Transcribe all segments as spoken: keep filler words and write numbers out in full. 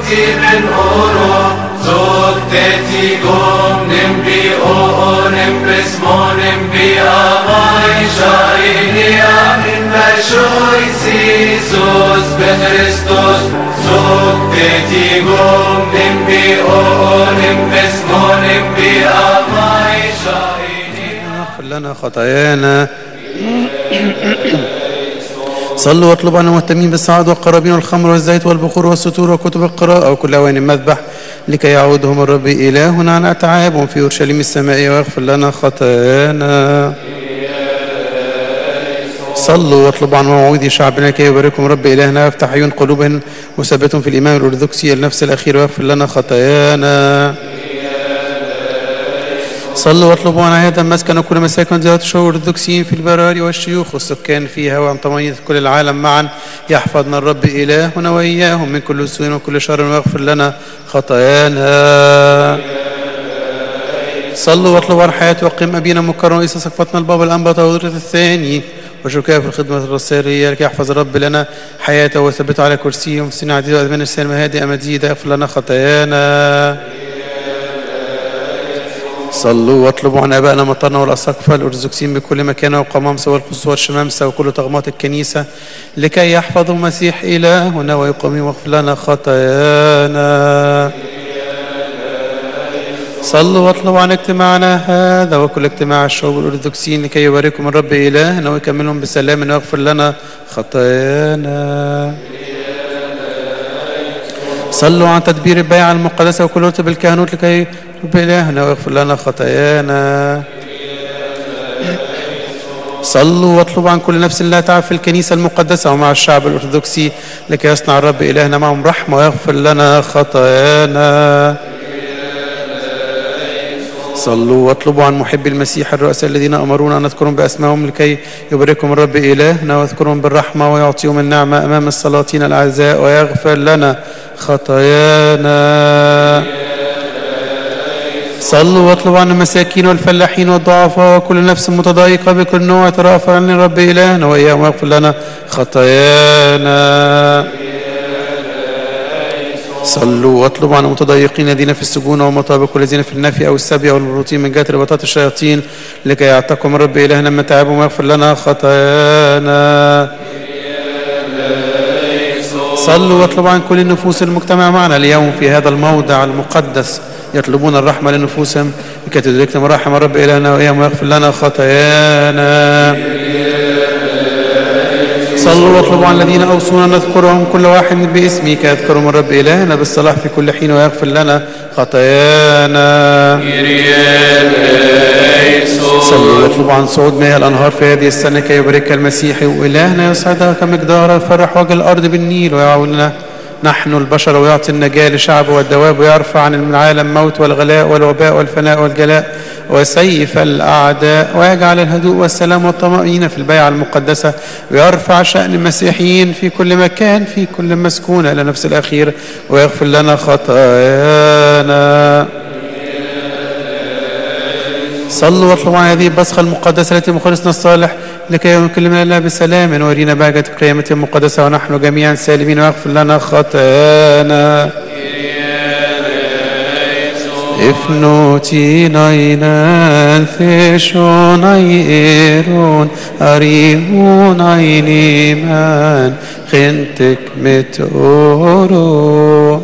من أورو زوجتي قوم نمبي أورم بسمو نمبي أماي شايني أمين بشوي سيسوس بخريستوس زوجتي قوم نمبي أورم بسمو نمبي أماي شايني اغفر لنا خطايانا. صلوا واطلبوا عنا مهتمين بالسعاد والقرابين والخمر والزيت والبخور والستور وكتب القراءة وكل أوان المذبح لكي يعودهم الرب إلهنا عن أتعابهم في أورشليم السمائية ويغفر لنا خطايانا. صلوا واطلبوا عن موعود شعبنا لكي يباركهم رب إلهنا ويفتح عيون قلوبهم وثبتهم في الإيمان الأرثوذكسي النفس الأخير ويغفر لنا خطايانا. صلوا واطلبوا عن هذا المسكن وكل مساكن ذات الشعور الأرثوذكسيين في البراري والشيوخ والسكان فيها وعن طمانية كل العالم معا يحفظنا الرب إلهنا وإياهم من كل سوء وكل شر ويغفر لنا خطايانا. صلوا واطلبوا عن حياة وقيم أبينا مكرم رئيس سقفتنا البابا الأنبا تودرة الثاني وشركاء في الخدمة الرسالية لكي يحفظ الرب لنا حياته ويثبته على كرسيه في سنة عديدة وأزمان السلام هادئة مجيدة يغفر لنا خطايانا. صلوا واطلبوا عن ابائنا مطرنا والاساقفه الارثوذكسيين بكل مكان والقمامسه والقصوى والشمامسه وكل طغمات الكنيسه لكي يحفظوا المسيح الهنا ويقوموا واغفر لنا خطايانا. صلوا واطلبوا عن اجتماعنا هذا وكل اجتماع الشعوب الارثوذكسيين لكي يباركهم الرب الهنا ويكملهم بسلام ويغفر لنا خطايانا. صلوا عن تدبير البيعة المقدسة وكل رتب الكهنوت لكي رب إلهنا ويغفر لنا خطايانا. صلوا واطلبوا عن كل نفس لا تعب في الكنيسة المقدسة ومع الشعب الأرثوذكسي لكي يصنع الرب إلهنا معهم رحمة ويغفر لنا خطايانا. صلوا واطلبوا عن محبي المسيح الرؤساء الذين أمرونا أن نذكرهم بأسمائهم لكي يباركهم الرب إلهنا ويذكرهم بالرحمة ويعطيهم النعمة أمام السلاطين الأعزاء ويغفر لنا خطايانا. صلوا واطلبوا عن المساكين والفلاحين والضعفاء وكل نفس متضايقة بكل نوع ترافع عن الرب إلهنا وإياهم ويغفر لنا خطايانا. صلوا واطلبوا عن المتضايقين الذين في السجون والمطابق والذين في النفي أو السبي أو المبروطين من جهة رباطات الشياطين لكي يعتقهم الرب إلهنا من تعبهم ويغفر لنا خطايانا. صلوا واطلبوا عن كل النفوس المجتمع معنا اليوم في هذا الموضع المقدس يطلبون الرحمة لنفوسهم لكي تدركنا مراحم الرب إلهنا وإياهم ويغفر لنا خطايانا. صلوا واطلبوا عن الذين أوصونا نذكرهم كل واحد باسمه كي يذكرهم الرب إلهنا بالصلاح في كل حين ويغفر لنا خطايانا. صلوا واطلبوا عن صعود مياه الأنهار في هذه السنة كي يباركها المسيح وإلهنا يسعدها كمقدار يفرح وجه الأرض بالنيل ويعاوننا نحن البشر ويعطي النجاة لشعبه والدواب ويرفع عن العالم موت والغلاء والوباء والفناء والجلاء وسيف الأعداء ويجعل الهدوء والسلام والطمأنينة في البيعة المقدسة ويرفع شأن المسيحيين في كل مكان في كل مسكونة إلى نفس الأخير ويغفر لنا خطايانا. صلوا واطلبوا عن هذه البصخة المقدسة التي مخلصنا الصالح لكي يكلمنا الله بسلام ويرينا بهجة قيامته المقدسة ونحن جميعا سالمين ويغفر لنا خطايانا. إفنوتي ناينان ثيشون ايرون أريهون عيني من خنتك متورو.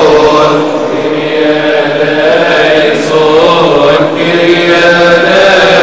Kyrie eleison, Kyrie eleison.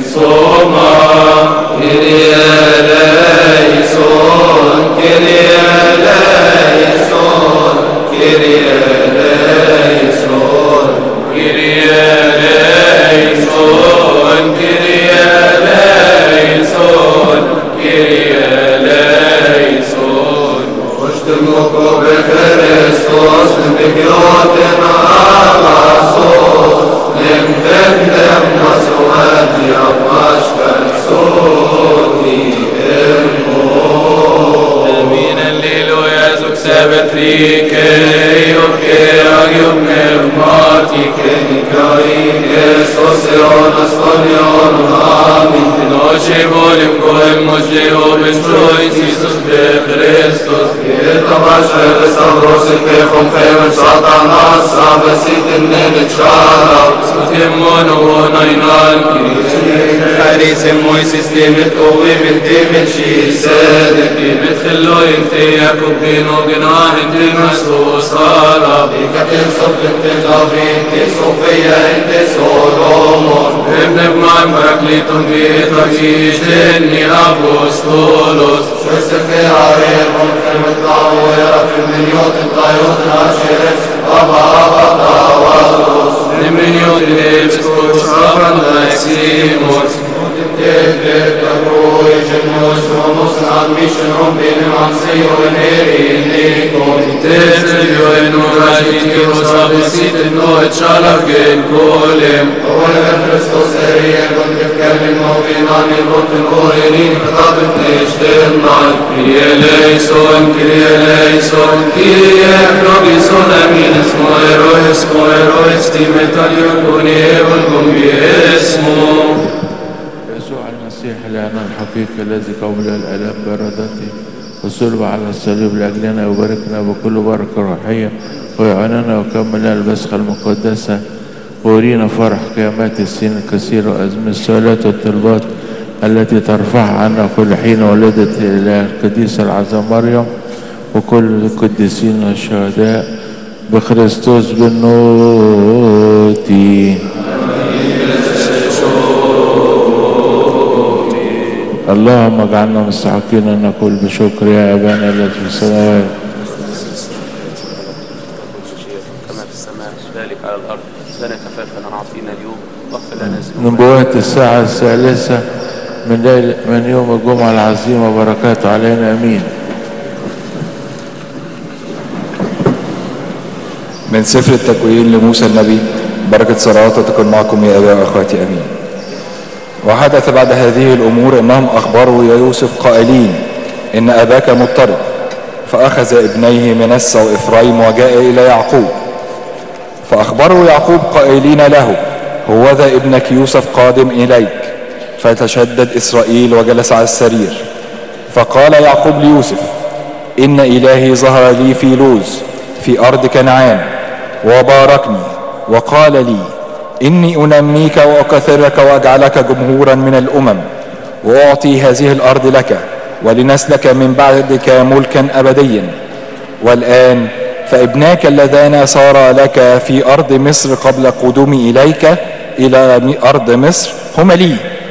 Soma, Kyrie eleison, Kyrie eleison, Kyrie eleison, Kyrie eleison, Kyrie eleison, Kyrie eleison. اشتمكوا بخريستوس بكيوتنا عباسوس نمتندم مسواتي أفاشكال صوتي إرمو أمين الليل ويازوك سابت ريكي يبكي أجيب نفماتي كني كريم يسوس يون أسفليون آمين نوشي بولم كوهم مجيو بشروي سيسوس بخريستوس يتباشر بصبروس الكيخم خيمن ساتانا السابسيت النين تشارب سوتيمون ونينان حريس موي سيستيمت قوي بنتي من شي سادك بتخلو انتي ياكو بينو جناه انتي مسلو صالب كتن صف انتي جابي انتي صوفيا انتي سولومون ابن بمعن براكليتون بيتك يشتني أبوستولوس شوستك في عريبهم خيمة طاويرة في المليوت الطيوت ناشرس بابا بابا والروس المليوت لبسكوش صبرا لايسيموس تتلت تبروي جنوس ومصن عن ميشن رمبين عن سيو نيري ليكم تتليو انو راجيتي وصابسيت انو اتشالف جن كولم أولا كريستوس اريان كنت تتكلم وبيناني الروت الأورينين خطابت نشتمناي كريا ليسون كريا ليسون كريا بروبيسون امين اسمو ايرو اسمو ايرو استيمتان يكوني والكم باسمه المسيح الإعلان الحقيقي الذي قبل الآلام بردته وصلب على الصليب لأجلنا وباركنا بكل بركة روحية ويعاننا وكملنا البسخة المقدسة وورينا فرح قيامات السنين الكثيرة وأزمة السؤالات والطلبات التي ترفع عنا كل حين ولدت إلى القديسة العذراء مريم وكل القديسين والشهداء بخريستوس بالنوتي. اللهم اجعلنا مستحقين ان نقول بشكر يا ابانا الذي في السماوات كما في السماء ذلك على الارض لنا كفافنا اعطينا اليوم واغفر لنا من بوقت الساعه الثالثه من ليل من يوم الجمعه العظيمه بركاته علينا امين. من سفر التكوين لموسى النبي بركه صلواتك تكن معكم يا اباء واخواتي امين. وحدث بعد هذه الأمور أنهم أخبروا يا يوسف قائلين إن أباك مضطرب، فأخذ ابنيه منسى وإفرايم وجاء إلى يعقوب، فأخبروا يعقوب قائلين له هوذا ابنك يوسف قادم إليك، فتشدد إسرائيل وجلس على السرير. فقال يعقوب ليوسف إن إلهي ظهر لي في لوز في أرض كنعان وباركني وقال لي إني أنميك وأكثرك وأجعلك جمهورا من الأمم وأعطي هذه الأرض لك ولنسلك من بعدك ملكا أبديا. والآن فابناك اللذان صار لك في أرض مصر قبل قدومي إليك إلى أرض مصر هما لي،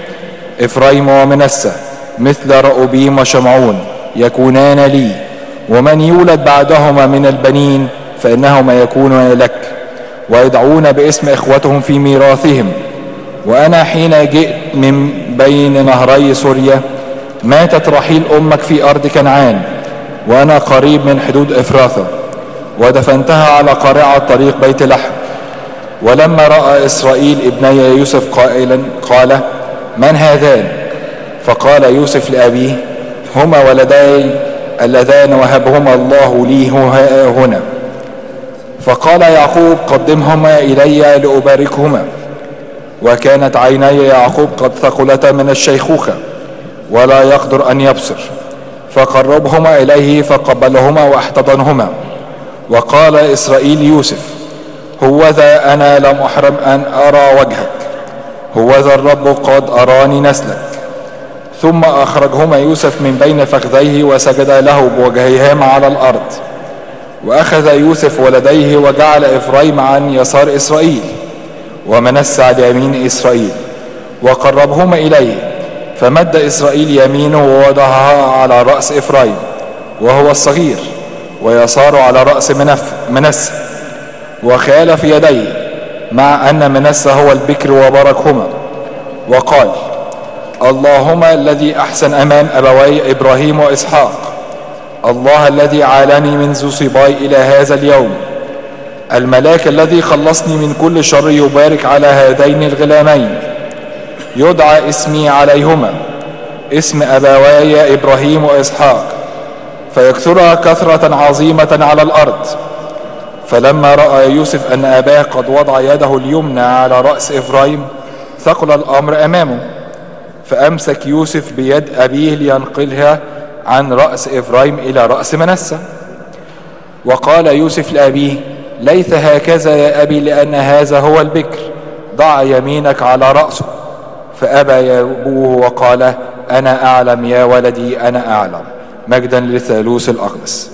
إفرايم ومنسى مثل رأوبيم وشمعون يكونان لي، ومن يولد بعدهما من البنين فإنهما يكونون لك، ويدعون باسم إخوتهم في ميراثهم. وأنا حين جئت من بين نهري سوريا ماتت رحيل أمك في أرض كنعان، وأنا قريب من حدود إفراثة، ودفنتها على قارعة طريق بيت لحم. ولما رأى إسرائيل ابني يوسف قائلا قال من هذان؟ فقال يوسف لأبيه هما ولدي اللذان وهبهما الله لي هنا. فقال يعقوب قدمهما إلي لأباركهما. وكانت عيني يعقوب قد ثقلتا من الشيخوخة ولا يقدر أن يبصر، فقربهما إليه فقبلهما واحتضنهما. وقال إسرائيل يوسف هوذا أنا لم أحرم أن أرى وجهك، هوذا الرب قد أراني نسلك. ثم أخرجهما يوسف من بين فخذيه وسجد له بوجهيهما على الأرض. وأخذ يوسف ولديه وجعل إفرايم عن يسار إسرائيل ومنسى على يمين إسرائيل، وقربهما إليه، فمد إسرائيل يمينه ووضعها على رأس إفرايم وهو الصغير، ويسار على رأس منسى، وخالف يديه، مع أن منسى هو البكر وباركهما، وقال: اللهم الذي أحسن أمام أبوي إبراهيم وإسحاق، الله الذي عالني منذ صباي إلى هذا اليوم، الملاك الذي خلصني من كل شر يبارك على هذين الغلامين، يدعى اسمي عليهما، اسم أبواي إبراهيم وإسحاق، فيكثرها كثرة عظيمة على الأرض. فلما رأى يوسف أن أباه قد وضع يده اليمنى على رأس إفرايم ثقل الأمر أمامه، فأمسك يوسف بيد أبيه لينقلها عن رأس إفرايم إلى رأس منسى. وقال يوسف لأبيه: ليس هكذا يا أبي، لأن هذا هو البكر، ضع يمينك على رأسه. فأبى أبوه وقال: أنا أعلم يا ولدي، أنا أعلم. مجدا للثالوث الأقدس.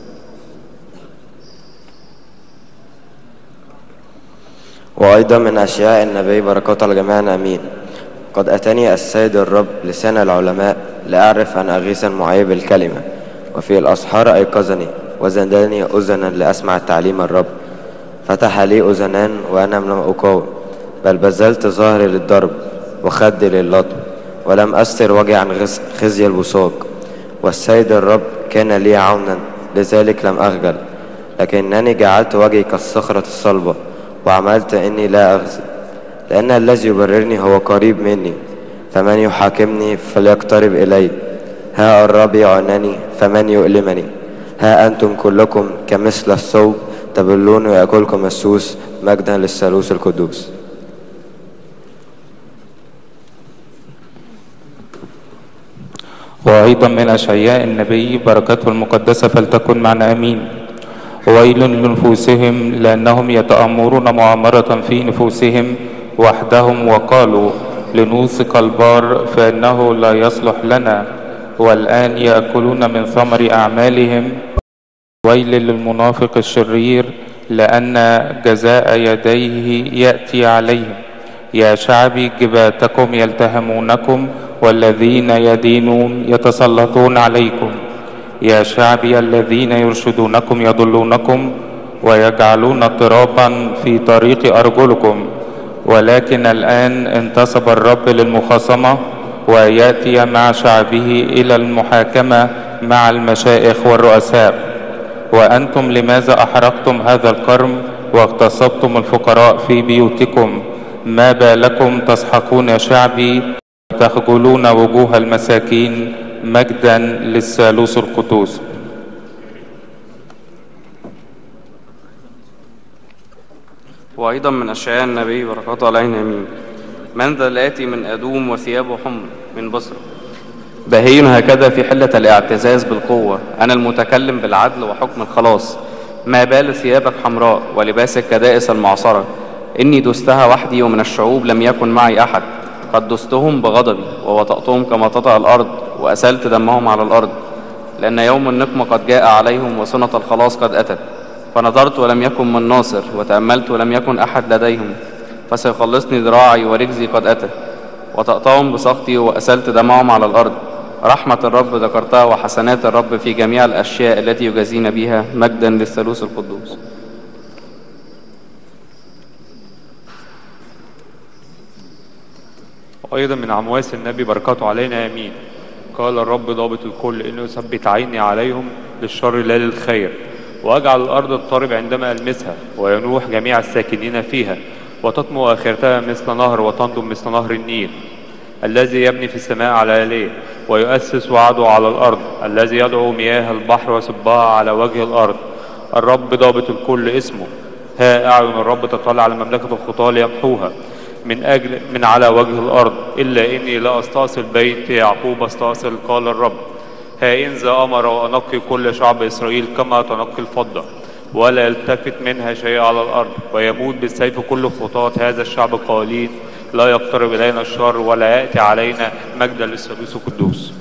وأيضا من أشياء النبي بركاته على جميعنا أمين. قد أتاني السيد الرب لسان العلماء لأعرف أن أغيث المعيب الكلمة، وفي الأسحار أيقظني وزادني أذنا لأسمع تعليم الرب. فتح لي أذنان وأنا لم أقاوم، بل بذلت ظهري للضرب وخدي للطم، ولم أستر وجهي عن خزي البصاق. والسيد الرب كان لي عونا، لذلك لم أخجل، لكنني جعلت وجهي كالصخرة الصلبة، وعملت إني لا أغزي، لأن الذي يبررني هو قريب مني، فمن يحاكمني فليقترب إلي. ها الرب يعنني، فمن يؤلمني؟ ها أنتم كلكم كمثل الثوب، تبلون ويأكلكم السوس. مجدا للثالوث القدوس. وأيضا من أشعياء النبي بركاته المقدسة فلتكن معنا أمين. ويل لنفوسهم، لأنهم يتأمرون مؤامرة في نفوسهم وحدهم، وقالوا: لنوثق البار فإنه لا يصلح لنا، والآن يأكلون من ثمر أعمالهم. ويل للمنافق الشرير، لأن جزاء يديه يأتي عليهم. يا شعبي جباتكم يلتهمونكم، والذين يدينون يتسلطون عليكم. يا شعبي الذين يرشدونكم يضلونكم، ويجعلون اضطرابا في طريق أرجلكم. ولكن الآن انتصب الرب للمخاصمة، ويأتي مع شعبه إلى المحاكمة مع المشائخ والرؤساء. وأنتم لماذا أحرقتم هذا الكرم واغتصبتم الفقراء في بيوتكم؟ ما بالكم تسحقون شعبي وتخجلون وجوه المساكين؟ مجدا للثالوث القدوس. وأيضا من أشعياء النبي بركاته علينا أمين. من ذا الآتي من أدوم وثيابه حمر من بصرة، بهي هكذا في حلة الاعتزاز بالقوة، أنا المتكلم بالعدل وحكم الخلاص. ما بال ثيابك حمراء ولباسك كدائس المعصرة؟ إني دستها وحدي، ومن الشعوب لم يكن معي أحد. قد دستهم بغضبي ووطأتهم كما تطأ الأرض، وأسلت دمهم على الأرض، لأن يوم النقمة قد جاء عليهم، وسنة الخلاص قد أتت. فنظرت ولم يكن من ناصر، وتأملت ولم يكن أحد لديهم. فسيخلصني ذراعي، ورجزي قد أتى. وطأتهم بسخطي، وأسلت دمهم على الأرض. رحمة الرب ذكرتها، وحسنات الرب في جميع الأشياء التي يجازينا بها. مجدا للثالوث القدوس. وأيضا من عمواس النبي بركاته علينا آمين. قال الرب ضابط الكل: إنه يثبت عيني عليهم للشر لا للخير، وأجعل الأرض اضطرب عندما ألمسها، وينوح جميع الساكنين فيها، وتطمو آخرتها مثل نهر، وتنضم مثل نهر النيل. الذي يبني في السماء على آليه، ويؤسس وعده على الأرض، الذي يدعو مياه البحر ويصبها على وجه الأرض. الرب ضابط الكل اسمه. ها أعين الرب تطلع على مملكة الخطاة ليمحوها من أجل من على وجه الأرض. إلا إني لا أستأصل بيت يعقوب أستأصل، قال الرب. ها إن ذا أمر وأنقي كل شعب إسرائيل كما تنقي الفضة، ولا يلتفت منها شيء على الأرض. ويموت بالسيف كل خطاة هذا الشعب قائلين: لا يقترب إلينا الشر ولا يأتي علينا. مجدا للثالوث القدوس.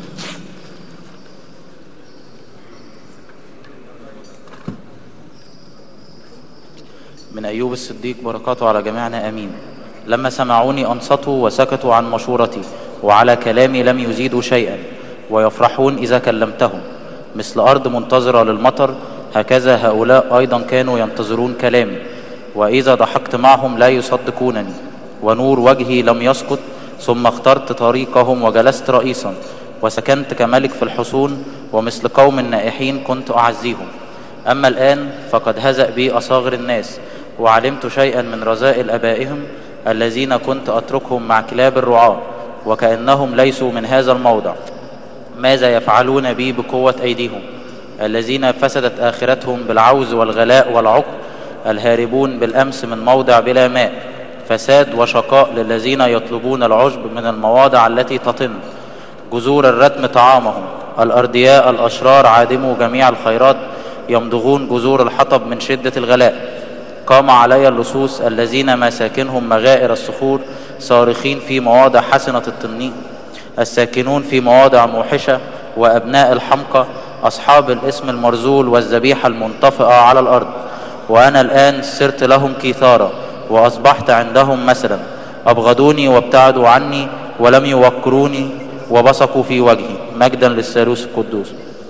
من أيوب الصديق بركاته على جميعنا آمين. لما سمعوني أنصتوا وسكتوا عن مشورتي، وعلى كلامي لم يزيدوا شيئا، ويفرحون إذا كلمتهم. مثل أرض منتظرة للمطر، هكذا هؤلاء أيضا كانوا ينتظرون كلامي، وإذا ضحكت معهم لا يصدقونني. ونور وجهي لم يسقط، ثم اخترت طريقهم وجلست رئيسا، وسكنت كملك في الحصون، ومثل قوم النائحين كنت أعزيهم. أما الآن فقد هزأ بي أصاغر الناس، وعلمت شيئا من رذائل أبائهم الذين كنت أتركهم مع كلاب الرعاة، وكأنهم ليسوا من هذا الموضع. ماذا يفعلون بي بقوة أيديهم؟ الذين فسدت آخرتهم بالعوز والغلاء والعقر، الهاربون بالأمس من موضع بلا ماء. فساد وشقاء للذين يطلبون العشب من المواضع التي تطن. جذور الردم طعامهم، الأردياء الأشرار عادموا جميع الخيرات، يمضغون جذور الحطب من شدة الغلاء. قام علي اللصوص الذين مساكنهم مغائر الصخور، صارخين في مواضع حسنة التنين، الساكنون في مواضع موحشة، وأبناء الحمقى، أصحاب الاسم المرذول والذبيحة المنطفئة على الأرض. وأنا الآن صرت لهم كثارة، وأصبحت عندهم مثلا. أبغضوني وابتعدوا عني، ولم يوقروني، وبصقوا في وجهي. مجدا للثالوث القدوس.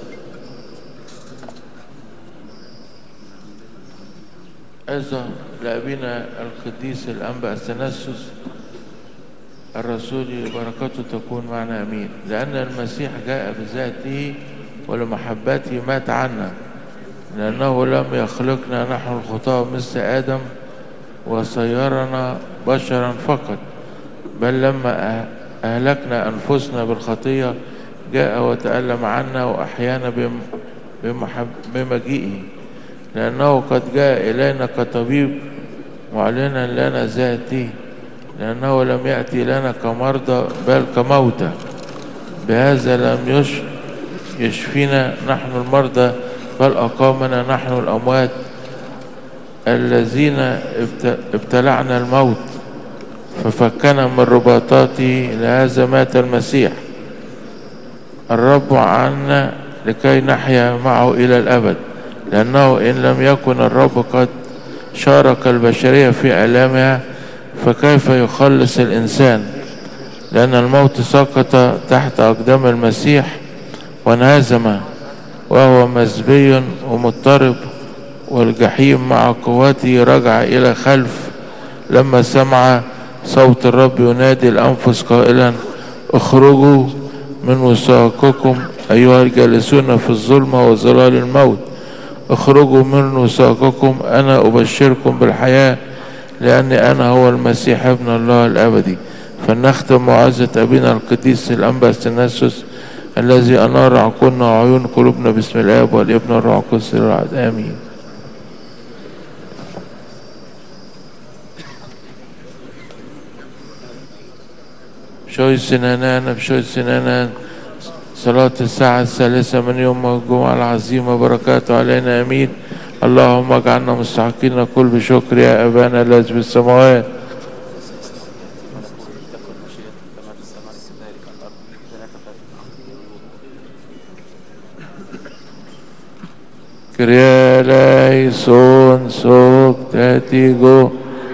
أيضا لأبينا القديس الأنبا أثناسيوس الرسول بركاته تكون معنا أمين. لأن المسيح جاء بذاته ولمحبته مات عنا، لأنه لم يخلقنا نحن الخطاة مثل آدم وصيرنا بشرا فقط، بل لما أهلكنا أنفسنا بالخطية جاء وتألم عنا وأحيانا بمجيئه، لأنه قد جاء إلينا كطبيب معلنا لنا ذاته، لأنه لم يأتي لنا كمرضى بل كموتى. بهذا لم يشفينا نحن المرضى، بل أقامنا نحن الأموات الذين ابتلعنا الموت، ففكنا من رباطاته. لهذا مات المسيح الرب عنا لكي نحيا معه إلى الأبد، لأنه إن لم يكن الرب قد شارك البشرية في آلامها فكيف يخلص الإنسان؟ لأن الموت سقط تحت أقدام المسيح وانهزم، وهو مزبي ومضطرب، والجحيم مع قوته رجع إلى خلف لما سمع صوت الرب ينادي الأنفس قائلا: اخرجوا من وثاقكم أيها الجالسون في الظلمة وظلال الموت، اخرجوا من وثاقكم، أنا أبشركم بالحياة، لأني أنا هو المسيح ابن الله الأبدي. فلنختم معزة أبينا القديس الأنبا أثناسيوس الذي أنار عقولنا وعيون قلوبنا باسم الآب والابن والروح القدس الواحد آمين. بشوي سنانان بشوي سنانان صلاة الساعة الثالثة من يوم الجمعة العظيمة، بركاته علينا آمين. اللهم اجعلنا مستحقين كل بشكر يا أبانا الذي في السماوات. كريا ليسون سوك تاتيجو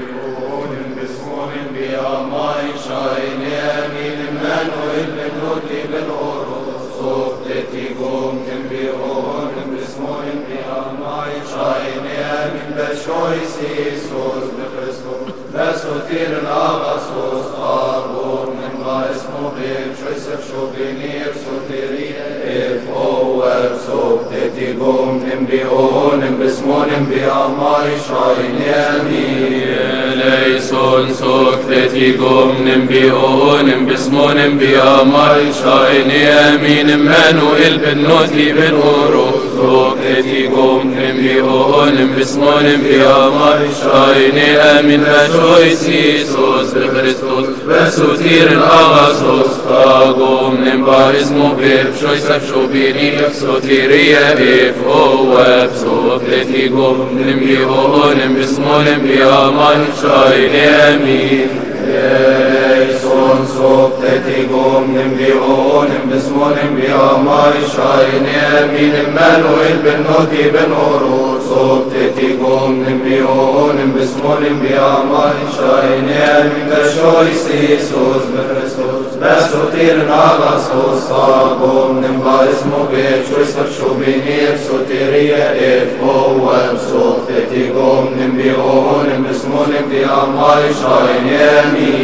Leison sok tetigum nimbion bismon biamai shaini amin Emmanuel ben noti ben oro sok tetigum nimbion bismon biamai shaini amin bashois Jesus Christus basutir al-agasos fagum nimba ismu bib shois afshobini sotiria if oab sok tetigum nimbion bismon biamai shaini amin Leison sok tetigum nimbion bismon biamai shaini amin Emmanuel ben noti ben oro sok تتيقوم نبيون بسمون بياماي شايني من كشويس يسوس بخريستوس بسوتير ناغاسوس صاقوم نمبا اسمو بيت شويس فرشو بينير سوتيريا اف هو بسوت تتيقوم نبيون بسمون بياماي شايني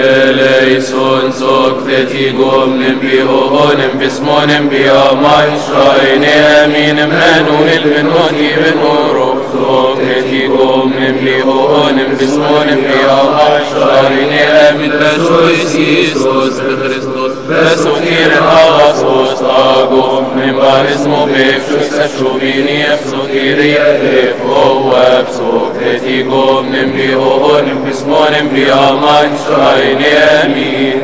يليسون سوك تتيقوم نبيون بسمون بياماي شايني امين منوهل بنوتي بنورو سوك تتيقوم نبيون بسمون بياماي شايني امين بشويس يسوس بخريستوس بسوتير ناغاسوس تاقوم نمبا اسمو بيت شويس فرشو بينير سوتيريا اف هو بسوك تتيقوم نبيون بسمون بياماي شايني امين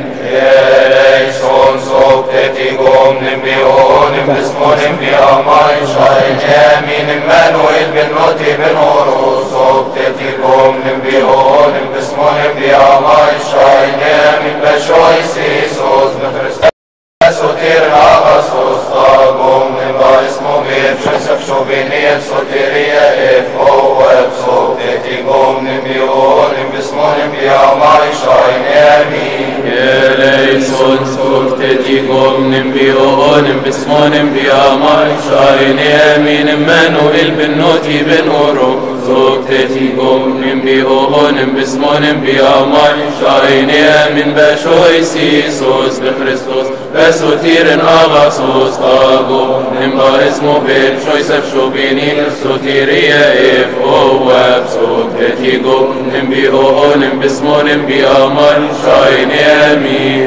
يليسون سوك تتيقوم نبيون بسمون بياماي شايني امين منوهل بنوتي بنورو سوك تتيقوم نبيون بسمون بياماي شايني امين بشويس يسوس بخريستوس سوتير ناغاسوس تاقوم نمبا اسمو بيت شويس فرشو بينير سوتيريا اف هو بسوك تتيقوم نبيون بسمون بياماي شايني امين يليسون سوك تتيقوم نبيون بسمون بياماي شايني امين منوهل بنوتي بنورو سوك تتيقوم نبيون بسمون بياماي شايني امين بشويس يسوس بخريستوس بسوتير ناغاسوس تاقوم نمبا اسمو بيت شويس فرشو بينير سوتيريا اف هو بسوك تتيقوم نبيون بسمون بياماي شايني امين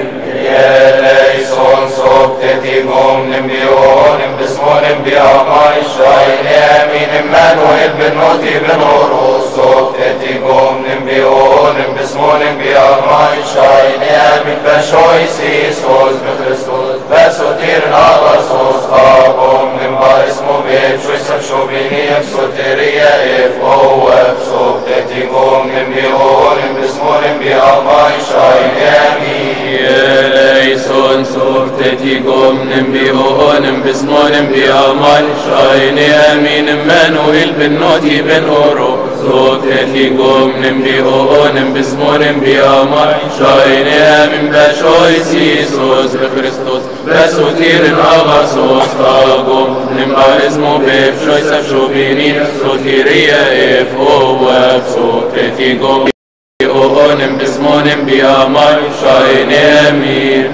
يليسون سوك تتيقوم نبيون بسمون بياماي شايني امين منوهل بنوتي بنورو سوك تتيقوم نبيون بسمون بياماي شايني امين بشويس يسوس بخريستوس بسوتير ناغاسوس تاقوم نمبا اسمو بيت شويس فرشو بينير سوتيريا اف هو بسوك تتيقوم نبيون بسمون بياماي شايني امين يليسون سوك تتيقوم نبيون بسمون بياماي شايني امين منوهل بنوتي بنورو سوك تتيقوم نبيون بسمون بياماي شايني امين بشويس يسوس بخريستوس بسوتير ناغاسوس تاقوم نمبا اسمو بيت شويس فرشو بينير سوتيريا اف هو بسوك تتيقوم نبيون بسمون بياماي شايني امين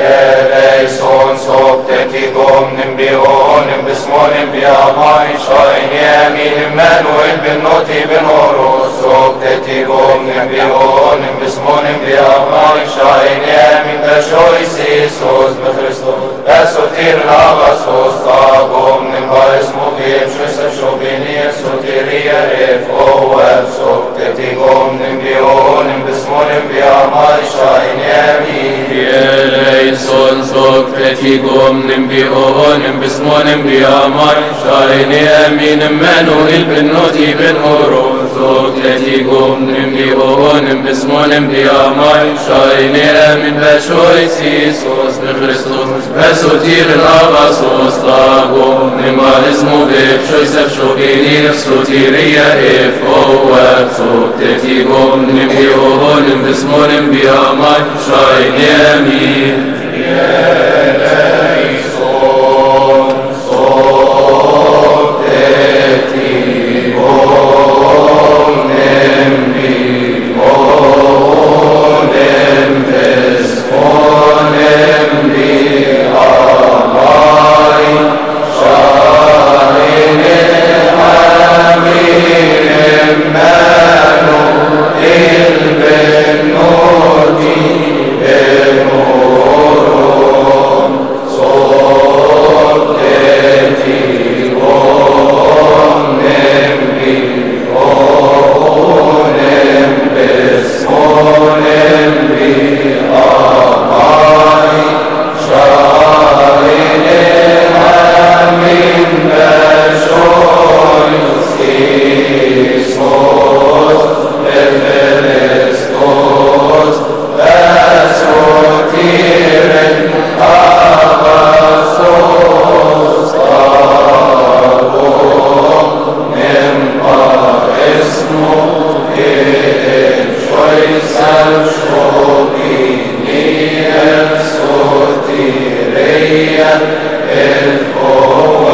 يليسون سوك تتيقوم نبيون بسمون بياماي شايني امين منوهل بنوتي بنورو سوك تتيقوم نبيون بسمون بياماي شايني امين بشويس يسوس بخريستوس بسوتير ناغاسوس تاقوم نمبا اسمو بيت شويس فرشو بينير سوتيريا اف هو بسوك تتيقوم نبيون بسمون بياماي شايني امين يليسون سوك تتيقوم نبيون بسمون بياماي شايني امين منوهل بنوتي بنورو سوك تتيقوم نبيون بسمون بياماي شايني امين بشويس يسوس بخريستوس بسوتير ناغاسوس تاقوم نمبا اسمو بيت شويس فرشو بينير سوتيريا اف هو بسوك تتيقوم نبيون بسمون بياماي شايني امين يليسون سوك تتيقوم نبيون بسمون بياماي شايني امين منوهل بنوتي بنورو سيرية إذ هو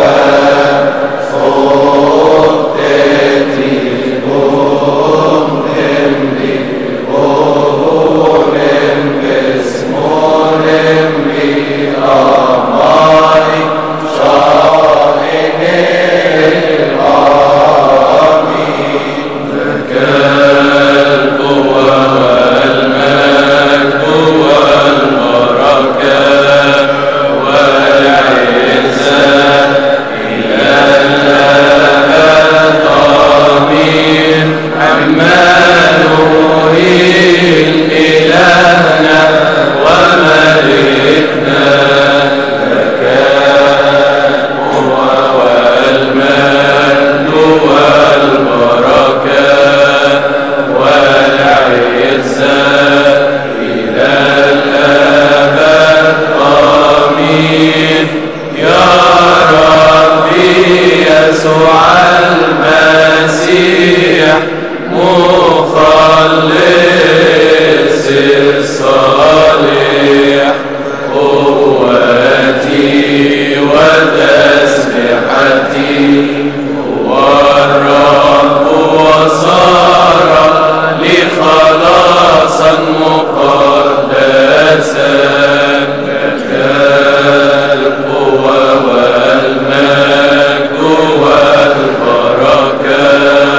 صوتتي بوم إمي بوم بسمون إمي أماني شاهد الآمين ذاك القوة والمجد والبركة والعزة إلى الأبد آمين عمانوئيل إلهنا وملكنا لك القوة والمجد والبركة والعزة إلى الأبد آمين يا ربي يسوع المسيح مخلص الصالح قوتي وتسبحتي هو الرب وصار لي خلاصا مقدسا لك القوة والمجد والبركة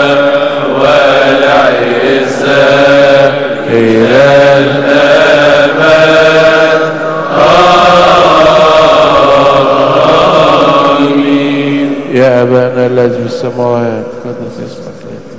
والعزة إلى الأبد آمين. يا أبانا الذي في السماوات قدس اسمك يأتي.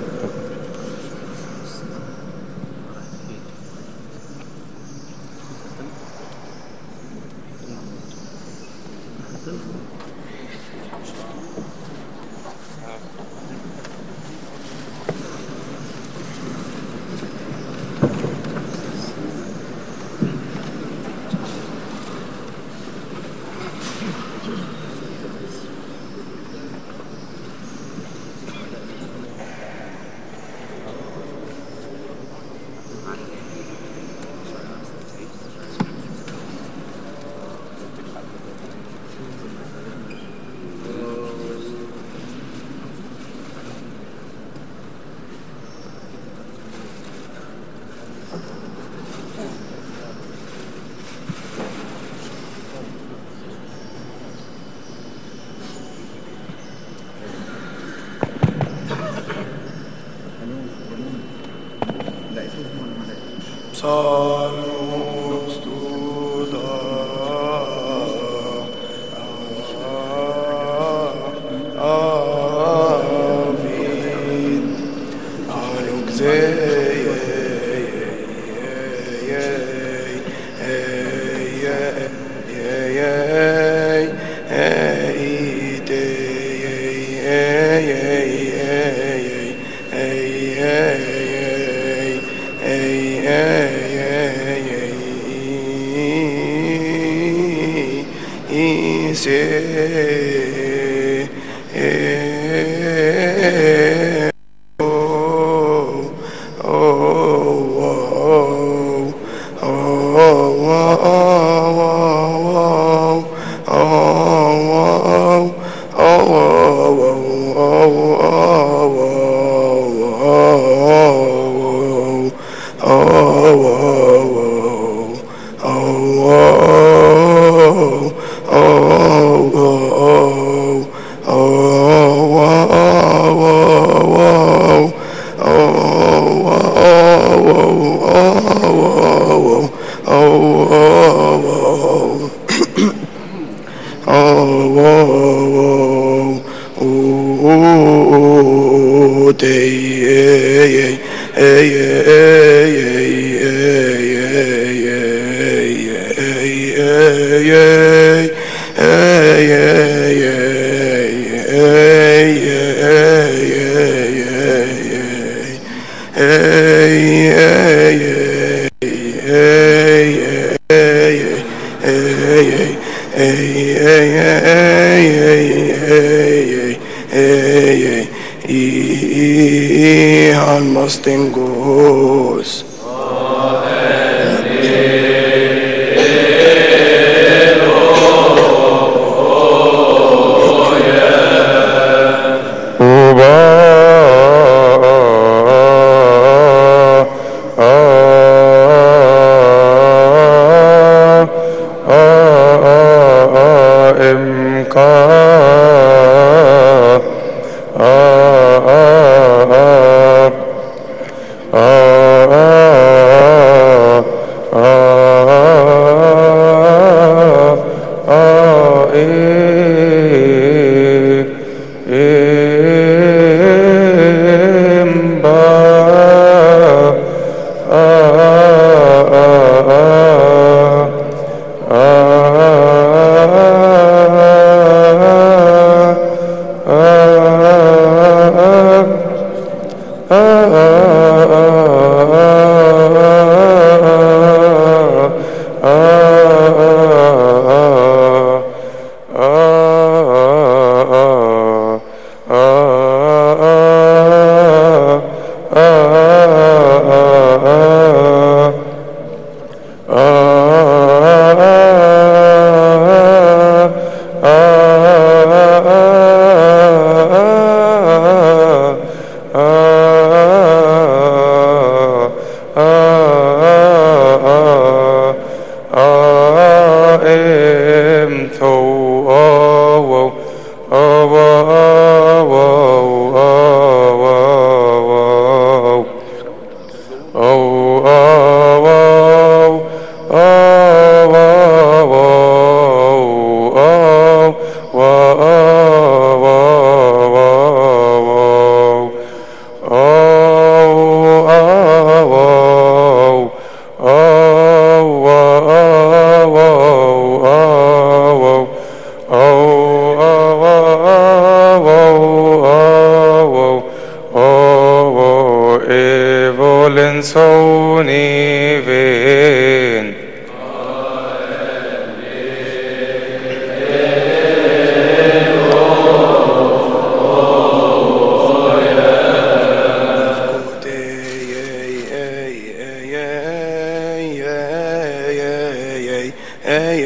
Salus tu da Avid Aluk Almastingos.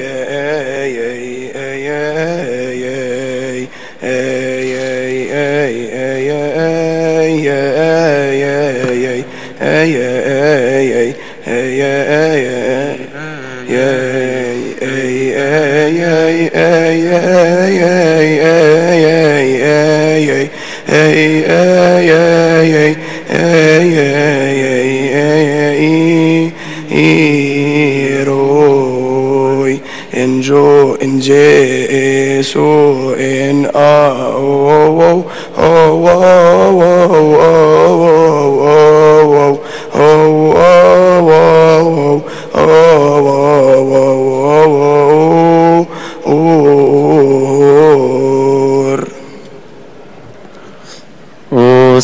Enjo in Jesu in ah oh oh oh oh oh oh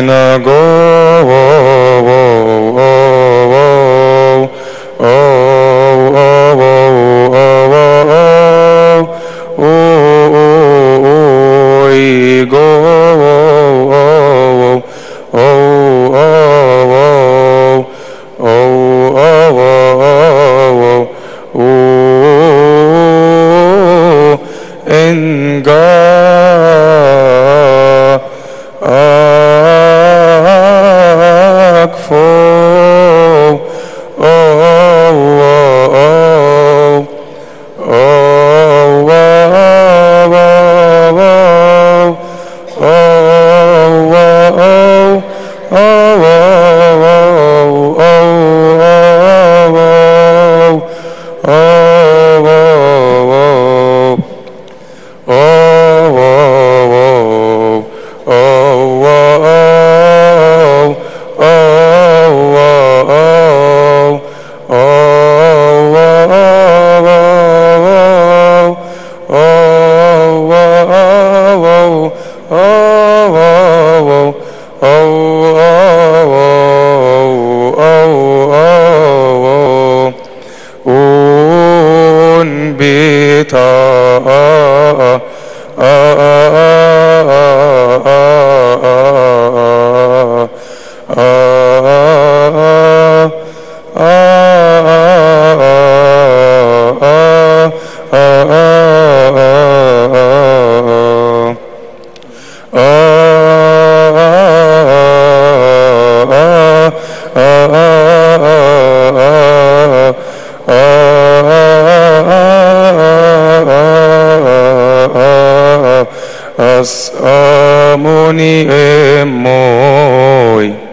Amoni emoi.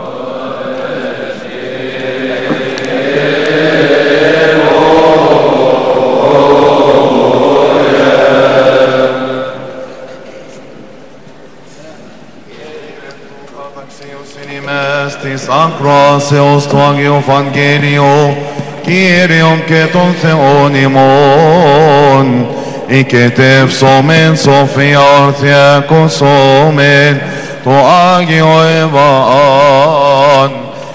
Sacros eos tuagio evangelio, Kyrion keton theonimon, Iketef somen sofiartia consomen, to agio evan,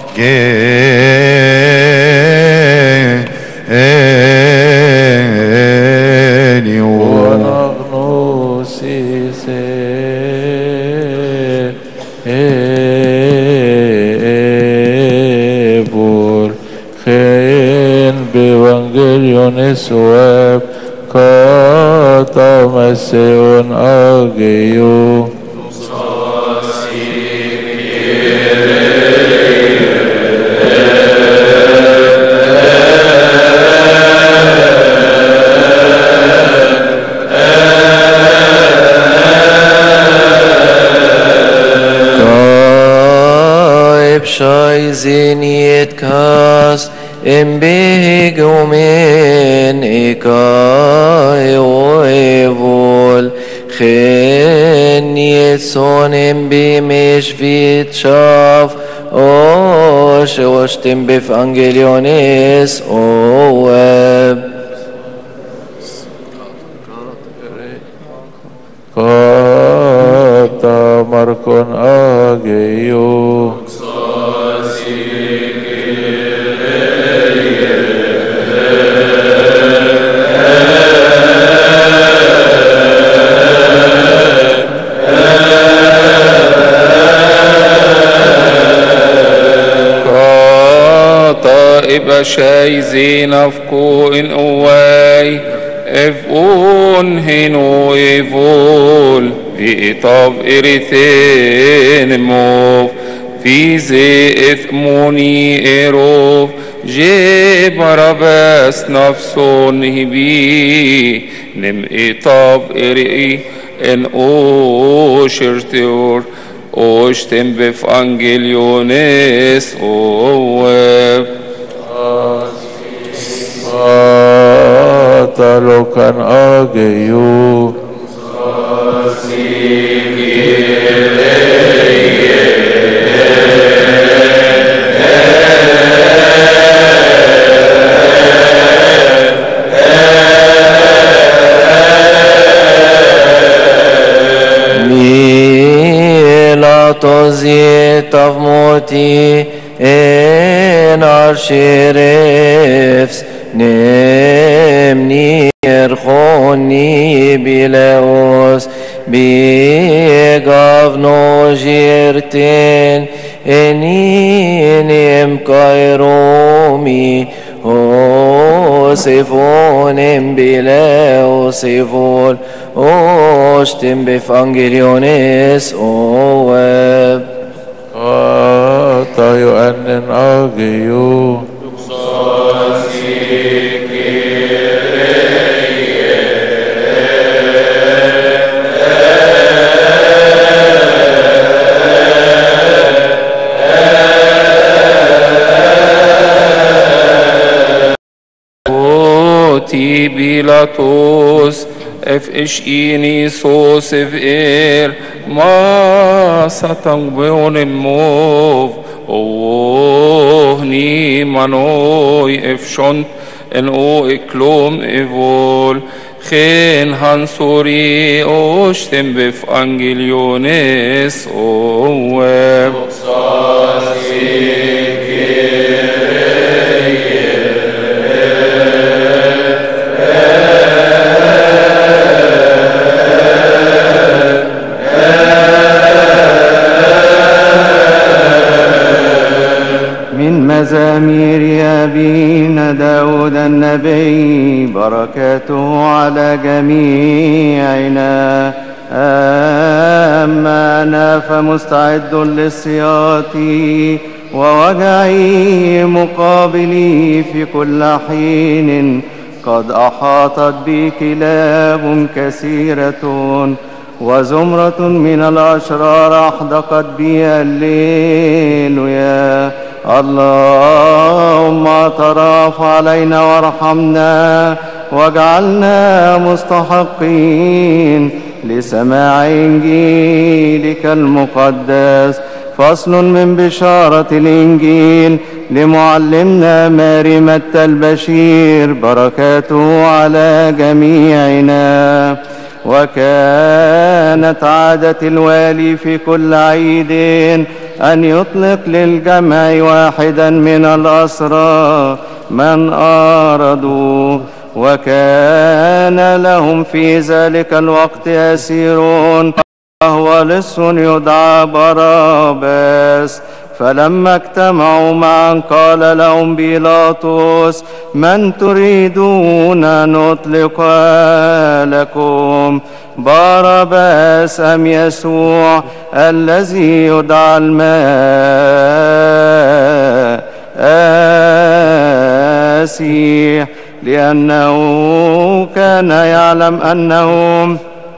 Evangelion web kata meseon ageo Kaib shaiziniet kas Embigumen ikai oevol chen yetsonem bimeshvit shav o sheoshtim bevangeliones oeb kata markon ageo shai nafko in away evon hino evol vitav erithen mov fize ethmoni erov je barabas nafson hibi nem etav eri en o shirteur Oshtem befangeliones oev Atalokan ageyu Tozitav moti en arshirefs nemni erchoni bileos bigavno jirten eninim kairomi Osifonim bileosifol Oshtim befangeliones oeb Atayo annen ageyu Bilatos ef ishini sos ev er ma satang beonim mov oh ni manoi ef shont en o eklom evol chen hansori oshtem bef angeliones oev مزامير أبينا داود النبي بركاته على جميعنا أما أنا فمستعد للصياط ووجعي مقابلي في كل حين قد أحاطت بي كلاب كثيرة وزمرة من الأشرار أحدقت بي الليل يا اللهم تراف علينا وارحمنا واجعلنا مستحقين لسماع إنجيلك المقدس. فصل من بشارة الإنجيل لمعلمنا ماري متى البشير بركاته على جميعنا. وكانت عادة الوالي في كل عيد أن يطلق للجمع واحدا من الأسرى من أرادوا، وكان لهم في ذلك الوقت أسير وهو لص يدعى باراباس. فلما اجتمعوا معا قال لهم بيلاطس: من تريدون أن أطلق لكم، باراباس أم يسوع الذي يدعى المسيح؟ لأنه كان يعلم أنهم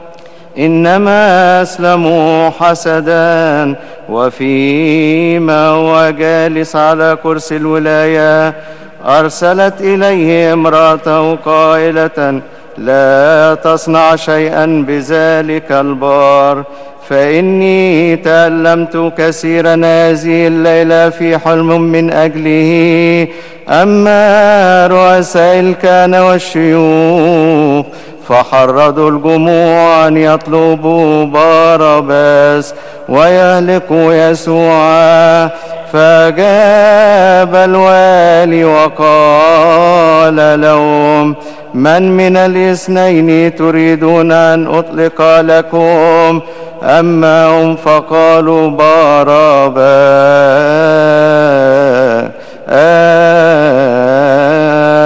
إنما أسلموا حسدا. وفيما هو جالس على كرسي الولاية أرسلت إليه امرأته قائلة: لا تصنع شيئا بذلك البار، فإني تألمت كثيرا هذه الليلة في حلم من أجله. أما رؤساء الكهنة والشيوخ فحرضوا الجموع أن يطلبوا باراباس ويهلكوا يسوع. فأجاب الوالي وقال لهم: من من الاثنين تريدون أن أطلق لكم؟ أما هم فقالوا باراباس.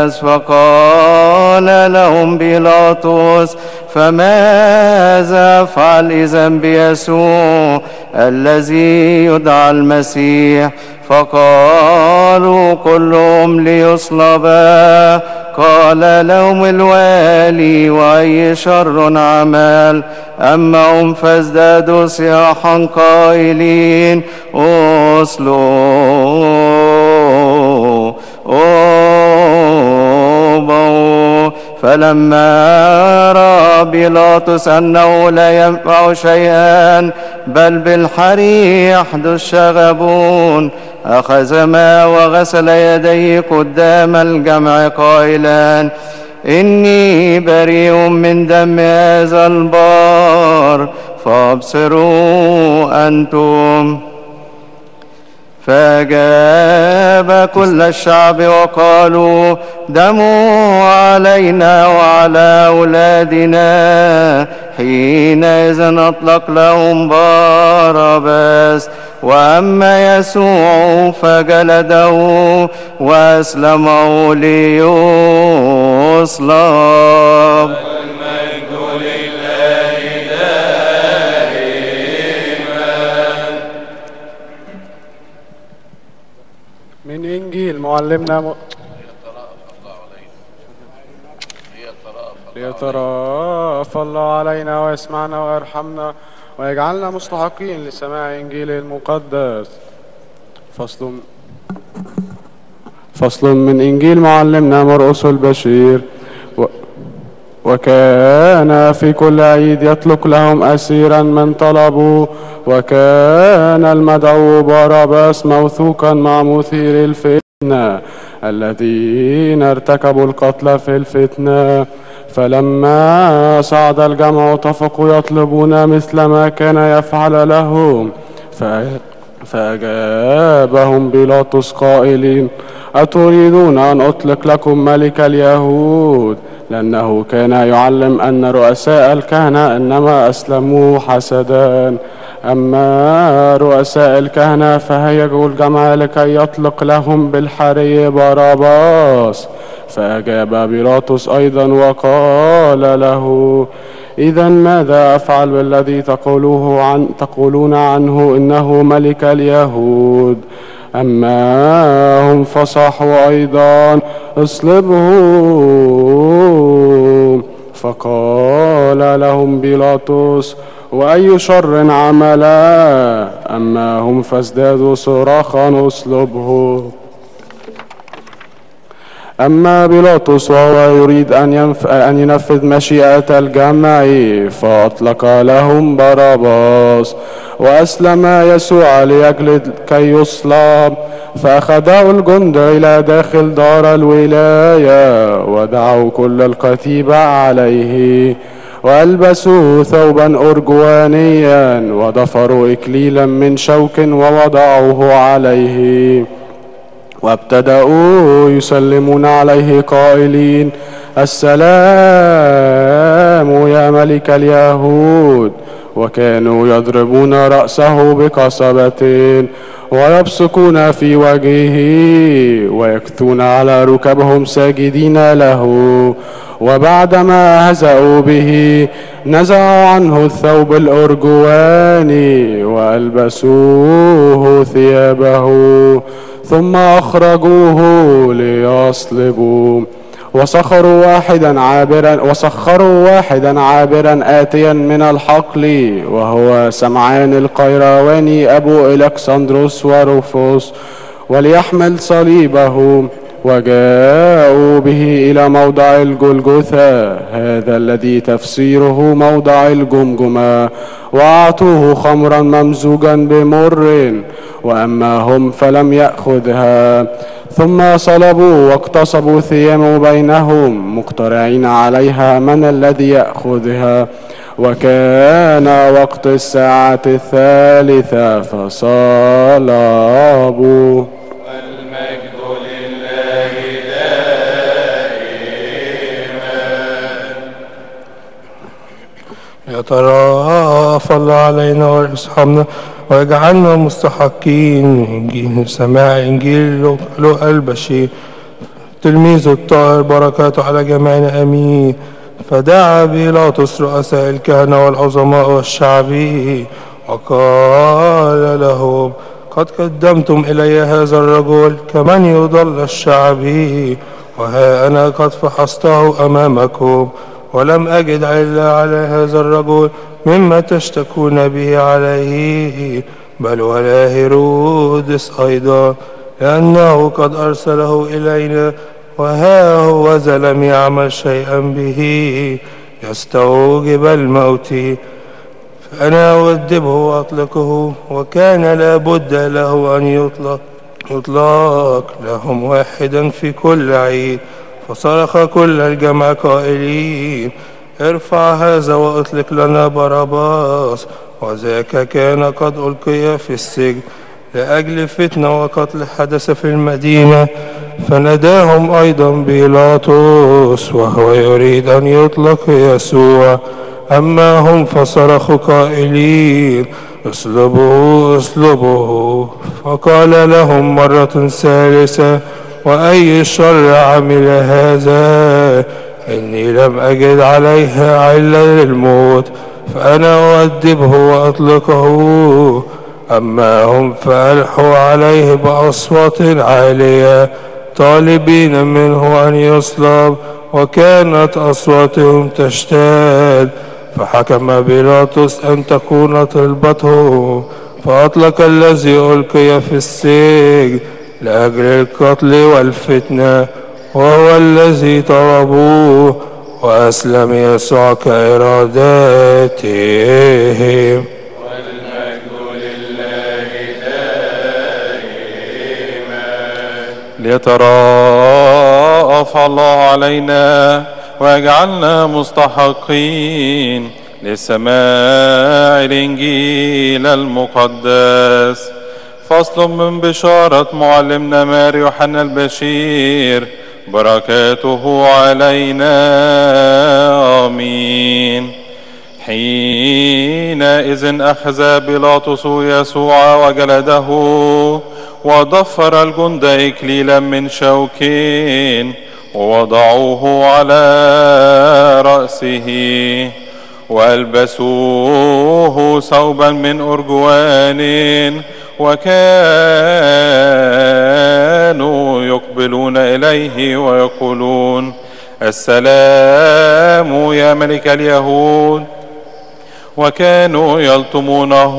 الناس. فقال لهم بيلاطس: فماذا أفعل إذن بيسوع الذي يدعى المسيح؟ فقالوا كلهم ليصلبا. قال لهم الوالي: وأي شر عمل؟ أما هم فازدادوا صياحا قائلين: أصلوا أوبوا. فلما رأى بيلاطس أنه لا ينفع شيئا بل بالحري يحدث شغبون، أخذ ماء وغسل يديه قدام الجمع قائلا: إني بريء من دم هذا البار، فابصروا أنتم. فأجاب كل الشعب وقالوا: دموا علينا وعلى أولادنا. حينئذ أطلق لهم بارباس، وأما يسوع فجلده وأسلمه ليصلب. من إنجيل معلمنا م... ليترأف الله علينا ويسمعنا ويرحمنا ويجعلنا مستحقين لسماع إنجيله المقدس. فصل فصل من إنجيل معلمنا مرقس البشير. و... وكان في كل عيد يطلق لهم أسيرا من طلبوا، وكان المدعو بارباس موثوقا مع مثير الفتنة الذين ارتكبوا القتل في الفتنة. فلما صعد الجمع اتفقوا يطلبون مثل ما كان يفعل لهم. فأجابهم بيلاطس قائلين: أتريدون أن أطلق لكم ملك اليهود؟ لأنه كان يعلم أن رؤساء الكهنة إنما أسلموا حسدا. أما رؤساء الكهنة فهيجوا الجمع لكي يطلق لهم بالحري بارباس. فأجاب بيلاطس أيضا وقال له: إذا ماذا أفعل بالذي تقولوه عن تقولون عنه إنه ملك اليهود؟ أما هم فصحوا أيضا: اصلبه. فقال لهم بيلاطس: وأي شر عملا؟ أما هم فازدادوا صراخا: اصلبه. أما بيلاطس وهو يريد أن, ينف... أن ينفذ مشيئة الجمع فأطلق لهم بارباس، وأسلم يسوع ليجلد كي يصلب. فأخذوا الجند إلى داخل دار الولاية ودعوا كل الكتيبة عليه، وألبسوه ثوبا أرجوانيا وضفروا إكليلا من شوك ووضعوه عليه، وابتدأوا يسلمون عليه قائلين: السلام يا ملك اليهود. وكانوا يضربون رأسه بقصبة ويبصقون في وجهه ويكثون على ركبهم ساجدين له. وبعدما هزأوا به نزعوا عنه الثوب الأرجواني وألبسوه ثيابه، ثم أخرجوه ليصلبوا. وسخروا واحدا عابرا وسخروا واحدا عابرا آتيا من الحقل، وهو سمعان القيرواني أبو إلكسندروس ورufus، وليحمل صليبه. وجاءوا به إلى موضع الجلجثة، هذا الذي تفسيره موضع الجمجمة، وأعطوه خمرا ممزوجا بمر، وأما هم فلم يأخذها. ثم صلبوا واقتصبوا ثيابه بينهم مقترعين عليها من الذي يأخذها. وكان وقت الساعة الثالثة فصلبوا. والمجد لله دائما. يترأف الله علينا ويرحمنا ويجعلنا مستحقين من سماع إنجيل لوقا البشير. تلميذ الطاهر بركاته على جميعنا آمين. فدعا بيلاطس رؤساء الكهنة والعظماء والشعبي وقال لهم قد قدمتم إلي هذا الرجل كمن يضل الشعبي، وها أنا قد فحصته أمامكم ولم أجد علة على هذا الرجل مما تشتكون به عليه، بل ولا هيرودس أيضا، لأنه قد أرسله إلينا، وها هو لم يعمل شيئا به يستوجب الموت. فأنا أؤدبه وأطلقه، وكان لا بد له أن يطلق يطلق لهم واحدا في كل عيد. فصرخ كل الجمع قائلين ارفع هذا وأطلق لنا بarabbas. وذاك كان قد ألقي في السجن لأجل فتنة وقتل حدث في المدينة. فناداهم أيضا بيلاطس وهو يريد أن يطلق يسوع، أما هم فصرخوا قائلين اصلبوه اصلبوه. فقال لهم مرة ثالثة وأي شر عمل هذا؟ إني لم أجد عليه علة للموت، فأنا أؤدبه وأطلقه. أما هم فألحوا عليه بأصوات عالية طالبين منه أن يصلب، وكانت أصواتهم تشتد. فحكم بيلاطس أن تكون طلبته، فأطلق الذي ألقي في السجن لأجل القتل والفتنة، وهو الذي طلبوه، وأسلم يسوع كإرادتهم. ليتراءف الله علينا ويجعلنا مستحقين لسماع الإنجيل المقدس. فصل من بشارة معلمنا ماري يوحنا البشير بركاته علينا آمين. حينئذ أخذ بيلاطس يسوع وجلده، وضفر الجند إكليلا من شوك ووضعوه على رأسه، وألبسوه ثوبا من أرجوان، وكانوا يقبلون إليه ويقولون السلام يا ملك اليهود، وكانوا يلطمونه.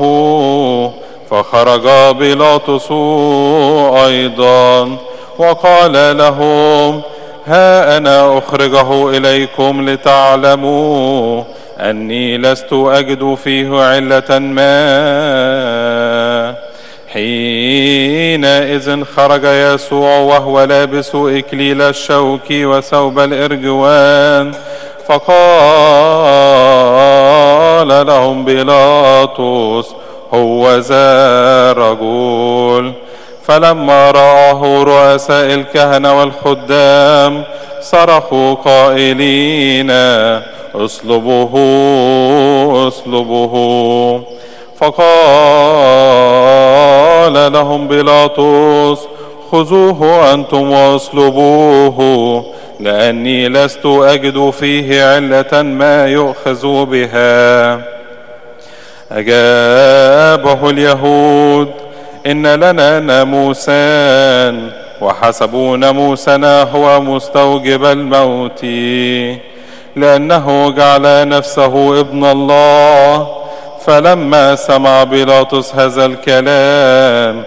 فخرج بيلاطس أيضا وقال لهم ها أنا أخرجه إليكم لتعلموا أني لست أجد فيه علة ما. حينئذ خرج يسوع وهو لابس إكليل الشوك وثوب الإرجوان، فقال لهم بيلاطس هو ذا رجل. فلما رآه رؤساء الكهنة والخدام صرخوا قائلين اصلبوه اصلبوه. فقال لهم بيلاطس خذوه أنتم واصلبوه، لأني لست أجد فيه علة ما يؤخذ بها. أجابه اليهود إن لنا ناموسان، وحسب ناموسنا هو مستوجب الموت، لأنه جعل نفسه ابن الله. فلما سمع بيلاطس هذا الكلام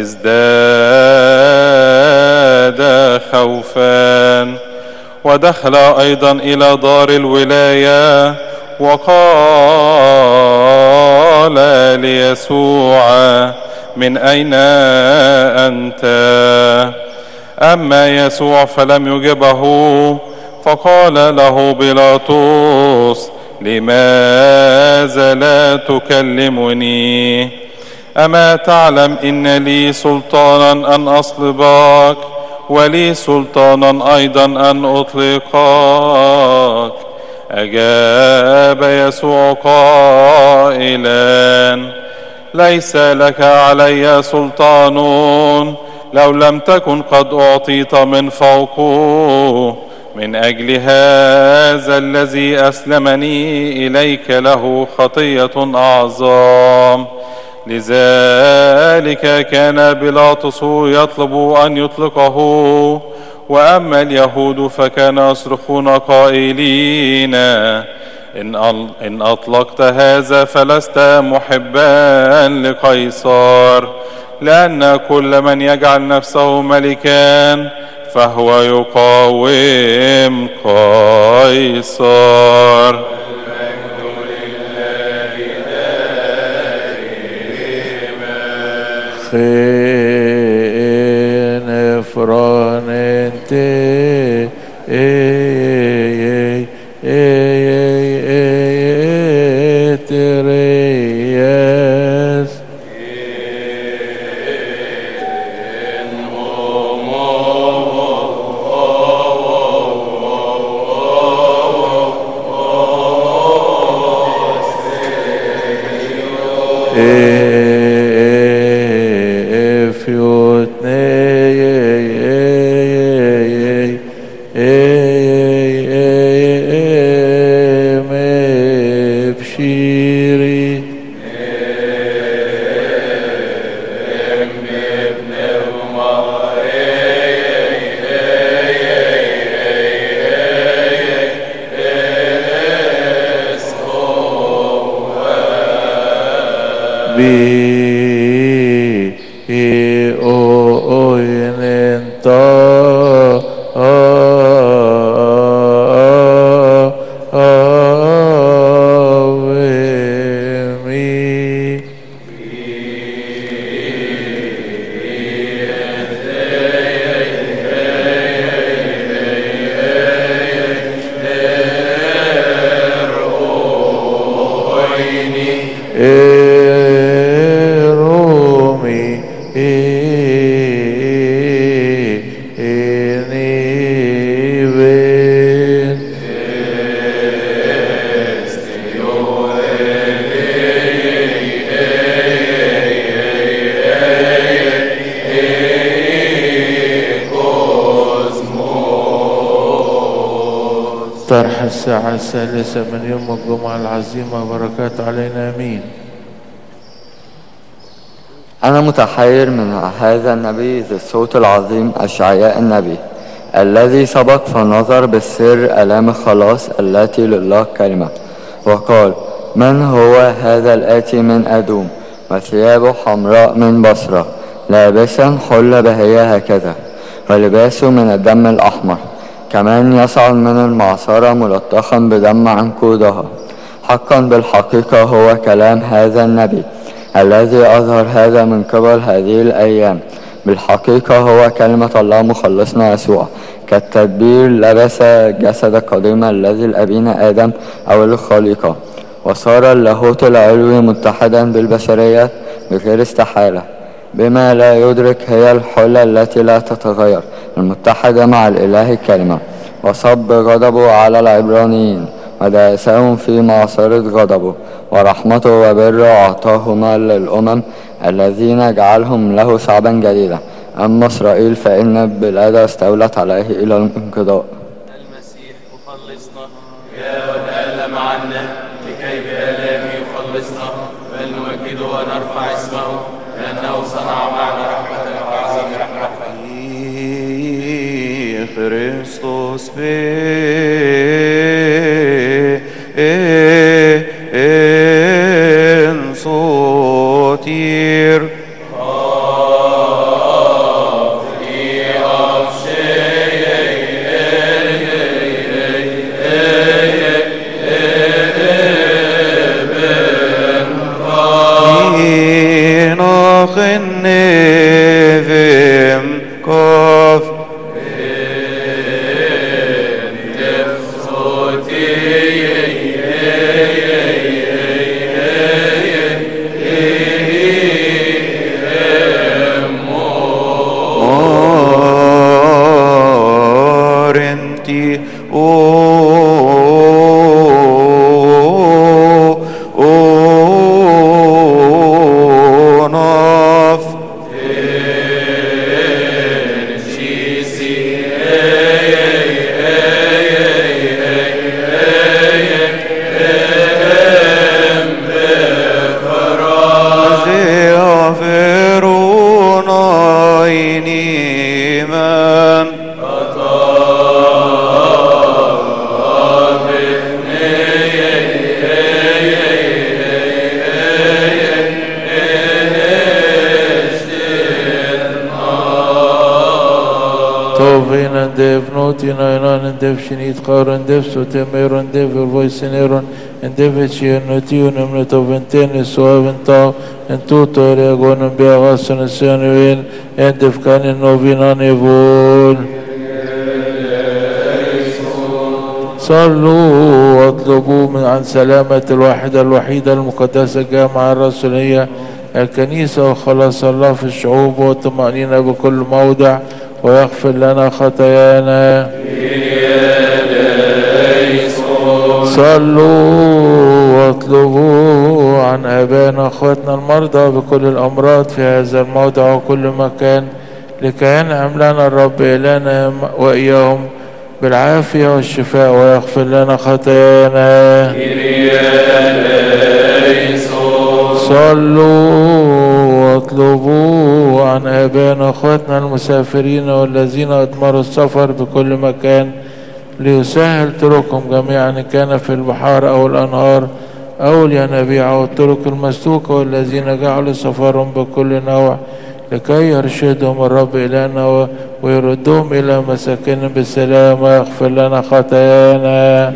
ازداد خوفا، ودخل أيضا إلى دار الولاية وقال ليسوع من أين أنت؟ أما يسوع فلم يجبه، فقال له بيلاطس لماذا لا تكلمني؟ أما تعلم إن لي سلطانا أن أصلبك، ولي سلطانا أيضا أن أطلقك؟ أجاب يسوع قائلا ليس لك علي سلطان، لو لم تكن قد أعطيت من فوقه. من أجل هذا الذي أسلمني إليك له خطية أعظم. لذلك كان بيلاطس يطلب أن يطلقه. وأما اليهود فكانوا يصرخون قائلين إن أطلقت هذا فلست محبا لقيصر، لأن كل من يجعل نفسه ملكا فهو يقاوم قيصر. خين فران انت اي اي ترياس طرح الساعة الثالثة من يوم الجمعة العظيمة. بركات علينا امين. أنا متحير من هذا النبي ذي الصوت العظيم أشعياء النبي الذي سبق فنظر بالسر آلام الخلاص التي لله كلمة، وقال: من هو هذا الآتي من أدوم وثيابه حمراء من بصرة، لابسا حلة بهية هكذا ولباسه من الدم الأحمر، كمان يصعد من المعصرة ملطخا بدم عنقودها. حقا بالحقيقة هو كلام هذا النبي الذي أظهر هذا من قبل هذه الأيام. بالحقيقة هو كلمة الله مخلصنا يسوع، كالتدبير لبس جسد قديم الذي لأبينا آدم أو الخليقة، وصار اللاهوت العلوي متحدا بالبشرية بغير استحالة، بما لا يدرك هي الحلة التي لا تتغير المتحدة مع الإله الكلمة، وصب غضبه على العبرانيين وداسهم في معصرة غضبه، ورحمته وبره أعطاهما للأمم الذين جعلهم له شعبا جديدا. أما إسرائيل فإن البلاد استولت عليه إلى الانقضاء. المسيح مخلصنا جاء وتألم عنا لكي بآلامه يخلصنا، بل نمجده ونرفع اسمه لأنه صنع معنا رحمة وعظيم رحمته. Christus be en sotir. Yeah. dev noti nainan en dev shinit kar en dev sotemer en dev voiceneron en dev chienotion en netoventen soaventa en tutor egon en beagasen senvel en dev kan novinan evol صلوا واطلبوا من عن سلامة الواحدة الوحيدة المقدسة الجامعة الرسولية الكنيسة وخلاص الله في الشعوب والطمأنينة بكل موضع ويغفر لنا خطايانا. صلوا واطلبوا عن آبائنا أخواتنا المرضى بكل الأمراض في هذا الموضع وكل مكان لكي ينعم لنا الرب إلينا وإياهم بالعافية والشفاء ويغفر لنا خطايانا. صلوا واطلبوا عن آبائنا أخواتنا المسافرين والذين أدمروا السفر بكل مكان ليسهل طرقهم جميعا إن كان في البحار أو الأنهار أو الينابيع أو الطرق المسلوكة والذين جعلوا سفرهم بكل نوع لكي يرشدهم الرب إلينا ويردهم إلى مساكنهم بالسلام ويغفر لنا خطايانا.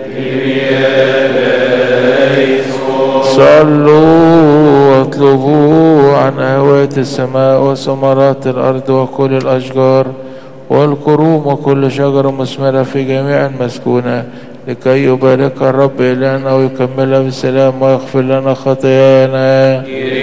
صلوا واطلبوا عن أهوات السماء وثمرات الأرض وكل الأشجار والكروم وكل شجرة مثمرة في جميع المسكونة لكي يبارك الرب إلينا ويكملها بالسلام ويغفر لنا خطايانا.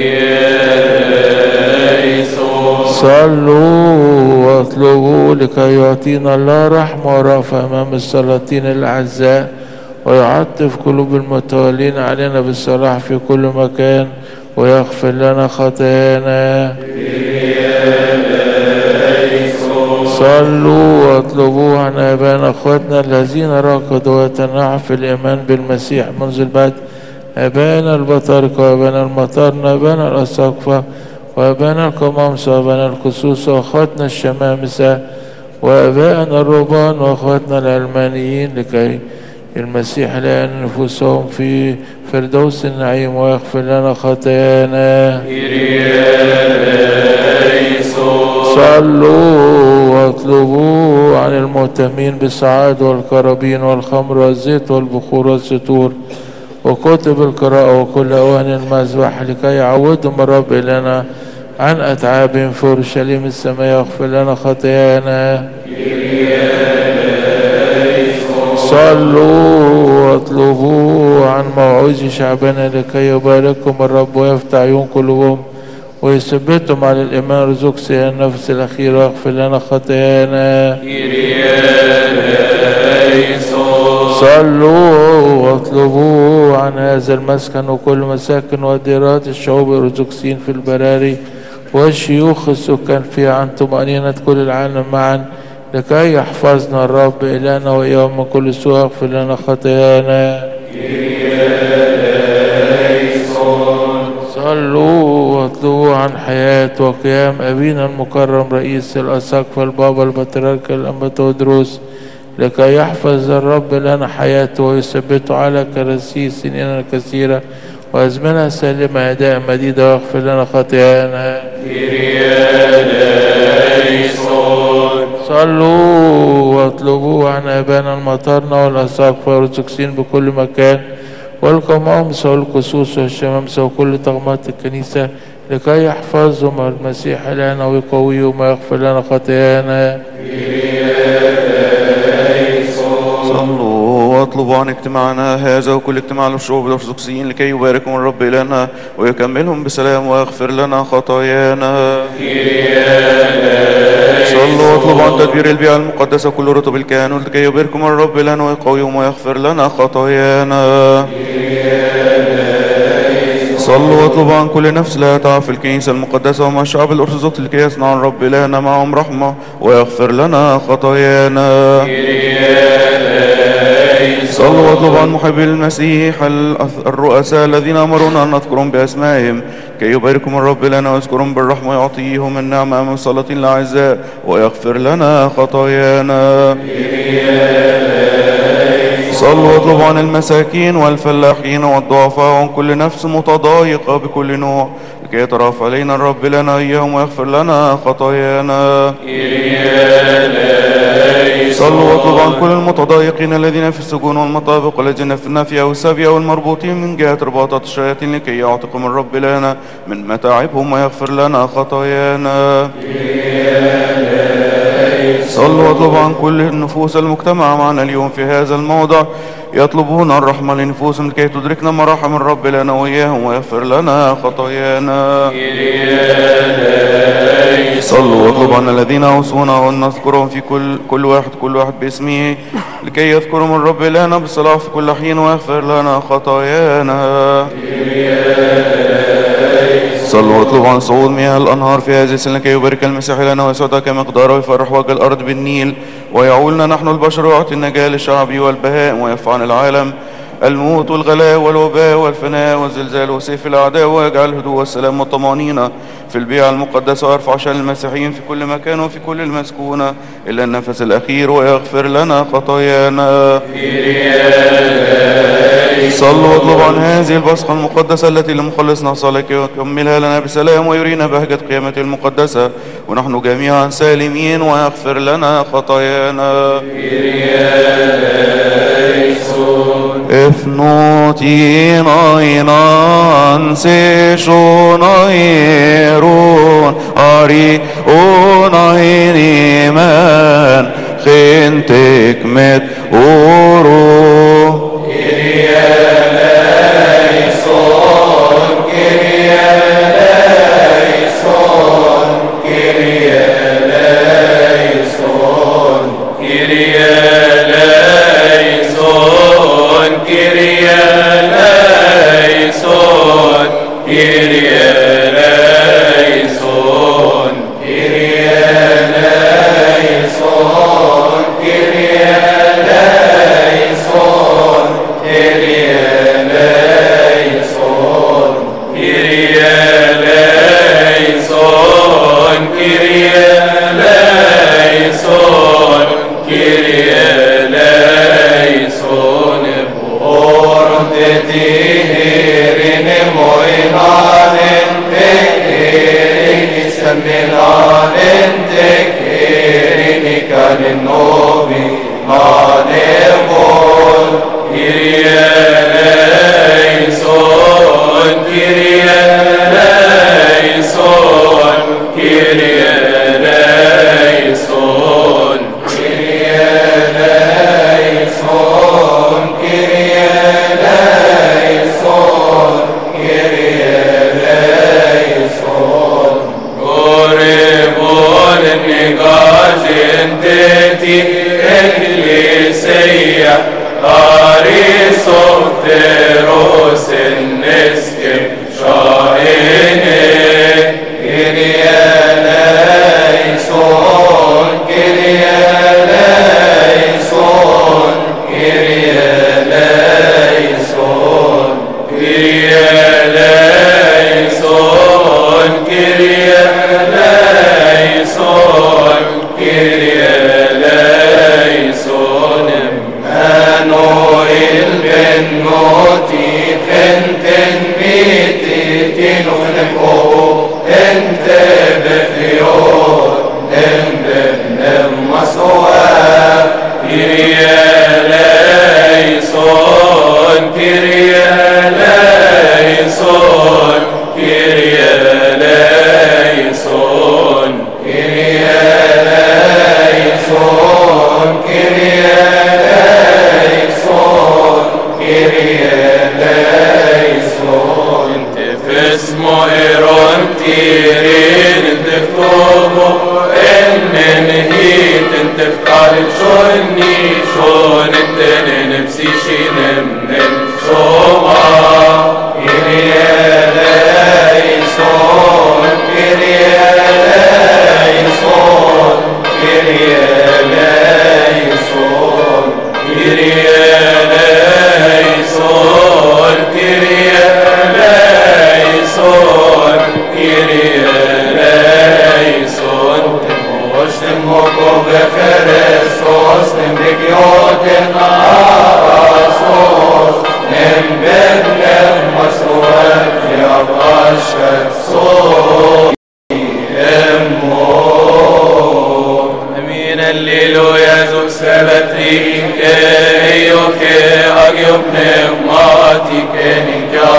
صلوا واطلبوا لكي يعطينا الله رحمة ورأفة أمام السلاطين الأعزاء ويعطف قلوب المتولين علينا بالصلاح في كل مكان ويغفر لنا خطايانا. صلوا واطلبوا عن آبائنا أخواتنا الذين راقدوا ويتنعوا في الإيمان بالمسيح منذ البدء آبائنا البطاركة وآبائنا المطارنة وآبائنا الأساقفة وآبائنا القمامسة وآبائنا الكسوس وأخواتنا الشمامسة وآبائنا الرهبان وأخواتنا العلمانيين لكي المسيح لأن نفوسهم في فردوس النعيم ويغفر لنا خطايانا. صلوا واطلبوا عن المهتمين بالسعاد والكرابين والخمر والزيت والبخور والستور وكتب القراءة وكل أوان المذبح لكي يعودهم الرب إلينا عن أتعابهم في أورشليم السماء يغفر لنا خطايانا. صلوا واطلبوا عن موعظ شعبنا لكي يبارككم الرب ويفتح عيون قلوبهم ويثبتهم على الإيمان رزق سيئ النفس الأخير ويغفر لنا خطايانا. صلوا واطلبوا عن هذا المسكن وكل مساكن وديرات الشعوب الأرثوذكسيين في البراري والشيوخ السكان فيها عن طمأنينة كل العالم معا لكي يحفظنا الرب إلينا وإياهم من كل سوء يغفر لنا خطايانا. صلوا واطلبوا عن حياة وقيام أبينا المكرم رئيس الأساقفة البابا البطريرك الأنبا تودروس لكي يحفظ الرب لنا حياته ويثبته على كراسي سنين كثيرة وأزمنة سالمة هدايا مديدة ويغفر لنا خطايانا. صلوا واطلبوا عن آبائنا المطارنة والأساقفة والأرثوذكسيين بكل مكان والقمامسة والكسوس والشمامسة وكل طغمات الكنيسة لكي يحفظهم المسيح لنا ويقويهم ويغفر لنا خطايانا. صلوا واطلبوا عن اجتماعنا هذا وكل اجتماع للشعوب الأرثوذكسيين لكي يباركهم الرب إلينا ويكملهم بسلام ويغفر لنا خطايانا. صلوا واطلبوا عن تدبير البيئة المقدسة كل رتب الكهنوت لكي يباركهم الرب لنا ويقويهم ويغفر لنا خطايانا. صلوا واطلبوا عن كل نفس لا تعرف الكنيسة المقدسة ومع الشعب الأرثوذكسي لكي يصنع الرب إلهنا معهم رحمة ويغفر لنا خطايانا. صلوا واطلبوا عن محبي المسيح الرؤساء الذين أمرونا أن نذكرهم بأسمائهم كي يباركهم الرب لنا ويذكرهم بالرحمة ويعطيهم النعمة أمام السلاطين الأعزاء ويغفر لنا خطايانا. صلوا واطلبوا عن المساكين والفلاحين والضعفاء وعن كل نفس متضايقة بكل نوع لكي يترافع علينا الرب لنا إياهم ويغفر لنا خطايانا. صلوا واطلبوا عن كل المتضايقين الذين في السجون والمطابق والذين في النافية والسافية والمربوطين من جهة رباطات الشياطين لكي يعتقهم الرب لنا من متاعبهم ويغفر لنا خطايانا. صلوا واطلبوا عن كل النفوس المجتمعة معنا اليوم في هذا الموضع يطلبون الرحمة لنفوسهم لكي تدركنا مراحم الرب لنا وإياهم ويغفر لنا خطايانا. صلوا واطلبوا عن الذين أوصونا ونذكرهم في كل كل واحد كل واحد باسمه لكي يذكرهم الرب لنا بالصلاة في كل حين ويغفر لنا خطايانا. صلوا واطلبوا عن صعود مياه الأنهار في هذه السنة لكي يبارك المسيح لنا ويسعدها كمقداره ويفرح وجه الأرض بالنيل ويعولنا نحن البشر ويعطي النجاة للشعب والبهاء ويرفع عن العالم الموت والغلاء والوباء والفناء والزلزال وسيف الأعداء ويجعل الهدوء والسلام والطمأنينة في البيئة المقدسة ويرفع شأن المسيحيين في كل مكان وفي كل المسكونة إلا النفس الأخير ويغفر لنا خطايانا. صلوا واطلبوا عن هذه البصخة المقدسة التي لمخلصنا صالح ويكملها لنا بسلام ويرينا بهجة قيامته المقدسة ونحن جميعا سالمين ويغفر لنا خطايانا. افنوتي ناينان سيشونايرون أري أونايني من خنتك مت أورو Hallelujah,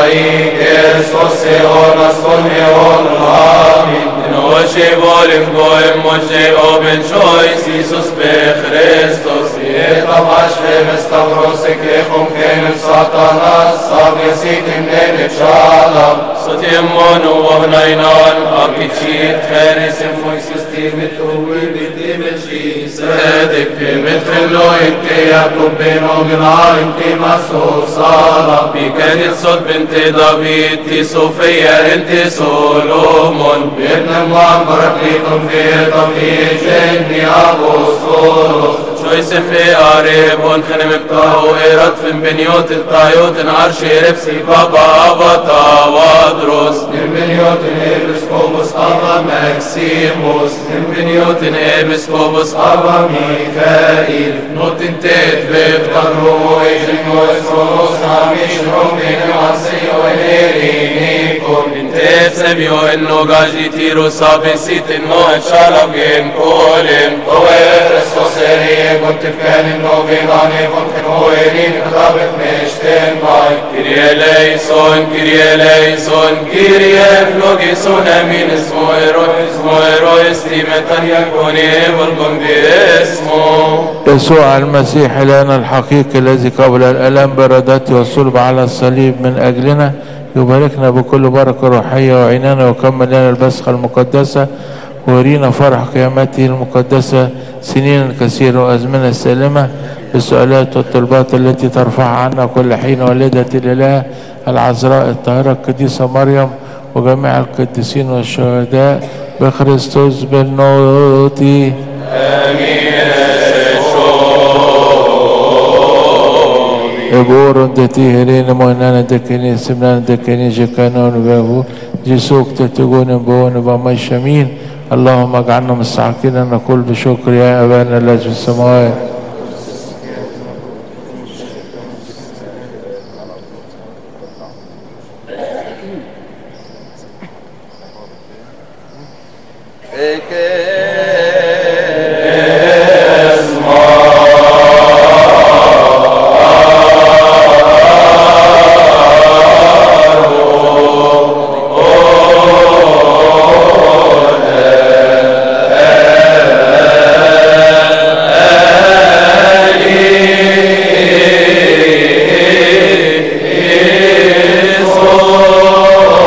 Iisus eonas con eon. Amin. Noche volim goem moche oben chois Iisus be Christus. Eta mashvem stavros eklechom kenem satanas. Sabesitim nenet shalom. Sotim mono wohnainan. Apichit ferisim foisustim et uvidit imechi. Sedek pimet fello inte Jakob ben Ognar inte Masusala. Bikadit sot binte David ti Sofia inte Solomon. Bibnem lam baraklikum feta fi jenni apostolos. Joseph Arebon khanem ibtahu erat fin beniot الطايوت عرش رفسي بابا أبطا وادروس نمبنيوت إبسكوبوس أبا ماكسيموس نمبنيوت إبسكوبوس أبا ميخائيل نوتن تيت بفتقرو إجنو إسروس ناميش رومين وعسي وإلينيكم انتيت سبيو إنو غاجي تيرو سابسيت إنو إتشالوغين كولين طوير إسوسيري كنت فكان إنو بيغاني كنت نويرين خطابت مشتين باي كيريا ليسون كيريا ليسون كيريا فلوغيسون أمين اسمو إيرو اسمو إيرو استيمتان يكوني والقم باسمه يسوع المسيح لنا الحقيقي الذي قبل الألم بردته والصلب على الصليب من أجلنا يباركنا بكل بركة روحية وعيننا وكمل لنا البسخة المقدسة ويرينا فرح قيامته المقدسة سنين كثيرة وأزمنة سالمة بالسؤالات والطلبات التي ترفع عنا كل حين والدة الإله العذراء الطاهرة القديسة مريم وجميع القديسين والشهداء بخريستوس بالنوتي آمين. Eborun de tiherin moinana de keni simnan de keni jekanon vehu جسوك تتقون بون بما شمين اللهم اجعلنا مستحقين ان نقول بشكر يا ابانا الذي في السماوات Oh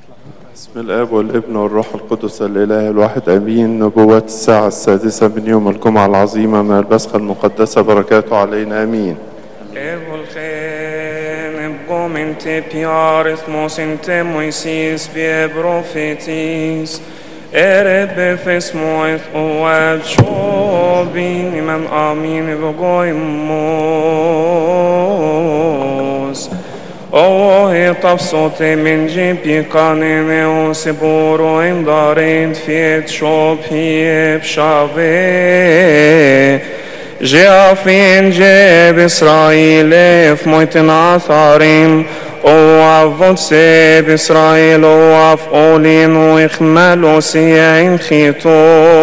بسم الآب والابن والروح القدس الإله الواحد أمين. نبوات الساعة السادسة من يوم الجمعة العظيمة من البسخة المقدسة، بركاته علينا أمين. Mente piaris mos in te Moisis vie profetis eret befes moeth o ab shobin iman amin vogoimos o he tafsote min jipi kanene o seboro in darent fiet shob hieb shave جافين جاب إسرائيل في مويتن عثارين وعفوت سيب إسرائيل وعفقولين ويخملوا سيعين خيطو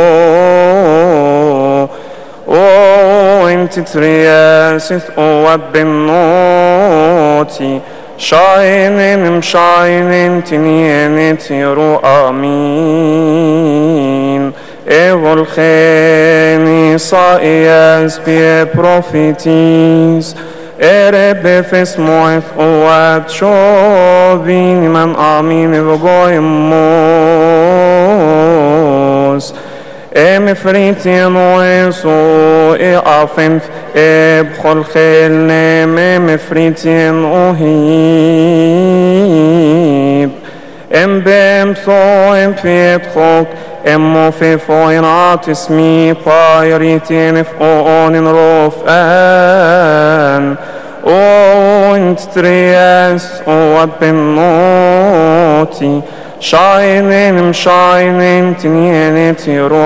وانت ترياسث وابنوتي شاينين مشاينين تنيني تيرو آمين Evol cheni saias pie prophetis ere befes moeth oab shovin man amin evogoimos em fritien oeso e afenf eb chol chel nem fritien ohib em bem so em fiet chok Emmo fi foinat ismi pairitin f'onin rof'an O int trias o abbenoti Shainin mshainin tinyenit yiro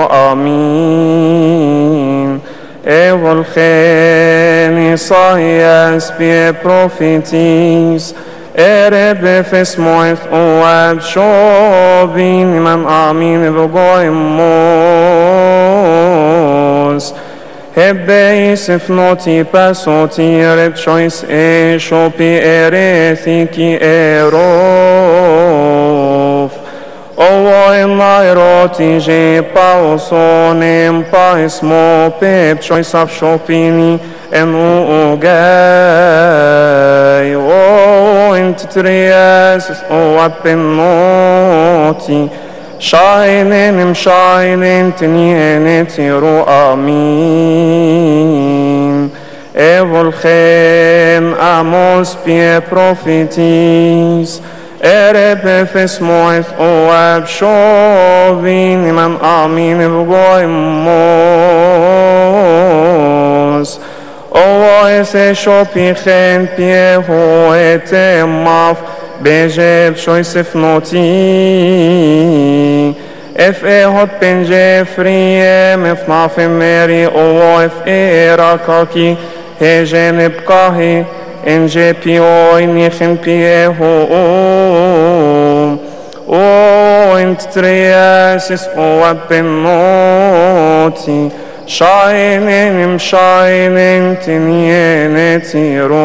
amin Evol cheni saias bie prophetis Ere befes moeth o ab shobin man amin vogoimos Hebbeis ifnoti pasoti ereb chois e shopi erethiki erof O in lairoti je pausonim paismo pep chois af shopini en ugay int trias o appenoti shainen im shainen tnienet ro amin evol chen amos pie prophetis ere befes moeth o ab shovin man amin vogoimos O ese shopichen pie hoete maf bejeb shoisef noti Ef ehot penje friem ef mafem meri o ef erakaki hejen epkahi enje pioi nichen pie ho O int triasis o appenoti Shainin im shainin tinyenet yiro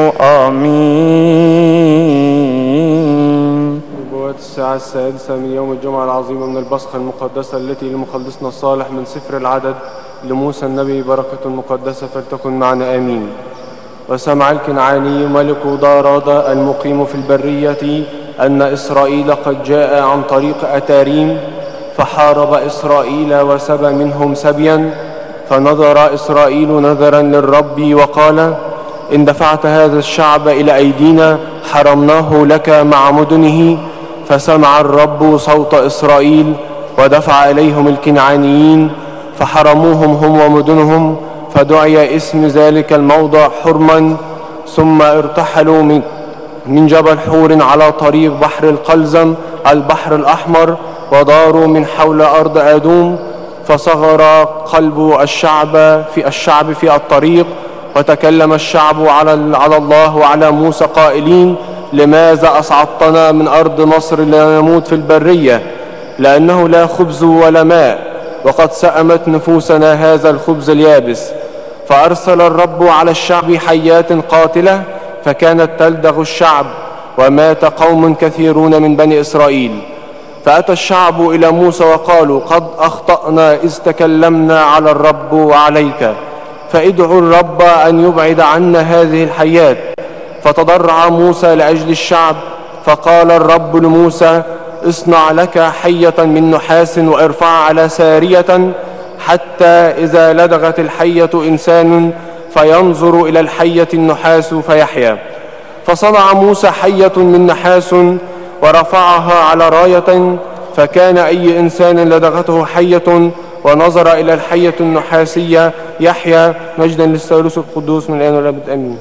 آمين. نبوات الساعة السادسة من يوم الجمعة العظيمة من البسخة المقدسة التي لمخلصنا الصالح من سفر العدد لموسى النبي بركة المقدسة فلتكن معنا آمين. وسمع الكنعاني ملك ضارادة المقيم في البرية أن إسرائيل قد جاء عن طريق أتاريم فحارب إسرائيل وسبى منهم سبيا فنظر إسرائيل نظرا للرب وقال إن دفعت هذا الشعب إلى أيدينا حرمناه لك مع مدنه فسمع الرب صوت إسرائيل ودفع إليهم الكنعانيين فحرموهم هم ومدنهم فدعي اسم ذلك الموضع حرما ثم ارتحلوا من من جبل حور على طريق بحر القلزم البحر الأحمر وداروا من حول أرض آدوم فصغر قلب الشعب في الشعب في الطريق وتكلم الشعب على على الله وعلى موسى قائلين لماذا أصعدتنا من أرض مصر لنموت في البرية لأنه لا خبز ولا ماء وقد سأمت نفوسنا هذا الخبز اليابس فأرسل الرب على الشعب حيات قاتلة فكانت تلدغ الشعب ومات قوم كثيرون من بني إسرائيل فأتى الشعب إلى موسى وقالوا قد أخطأنا إذ تكلمنا على الرب وعليك فادعوا الرب أن يبعد عنا هذه الحيات فتضرع موسى لأجل الشعب فقال الرب لموسى اصنع لك حية من نحاس وارفع على سارية، حتى إذا لدغت الحية إنسان فينظر إلى الحية النحاس فيحيا. فصنع موسى حية من نحاس ورفعها على راية، فكان أي إنسان لدغته حية ونظر إلى الحية النحاسية يحيا. مجدا للثالوث القدوس من الآن والأبد آمين.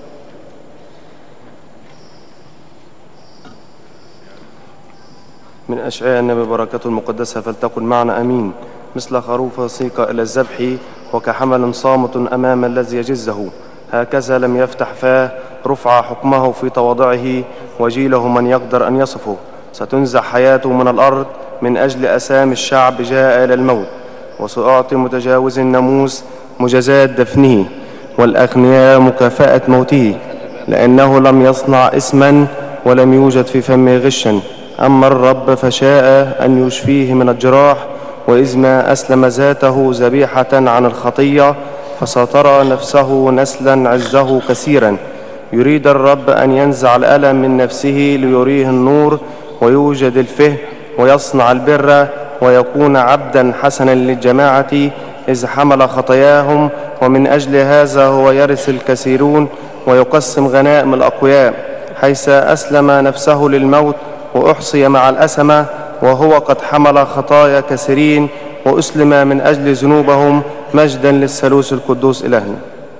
من أشعياء النبي بركته المقدسة فلتكن معنا أمين. مثل خروف سيق إلى الذبح وكحمل صامت أمام الذي يجزه، هكذا لم يفتح فاه، رفع حكمه في تواضعه، وجيله من يقدر أن يصفه. ستنزع حياته من الأرض، من أجل أسام الشعب جاء إلى الموت. وسأعطي متجاوز الناموس مجازات دفنه، والأغنياء مكافأة موته، لأنه لم يصنع إثما ولم يوجد في فمه غشا. أما الرب فشاء أن يشفيه من الجراح، وإذ ما أسلم ذاته ذبيحة عن الخطية، فسترى نفسه نسلا عزه كثيرا. يريد الرب أن ينزع الألم من نفسه ليريه النور، ويوجد الفهم ويصنع البر، ويكون عبدا حسنا للجماعة إذ حمل خطاياهم. ومن أجل هذا هو يرث الكثيرون ويقسم غنائم الأقوياء، حيث أسلم نفسه للموت وأحصي مع الأسمة، وهو قد حمل خطايا كثيرين وأسلم من أجل ذنوبهم. مجدا للثالوث القدوس إلهنا.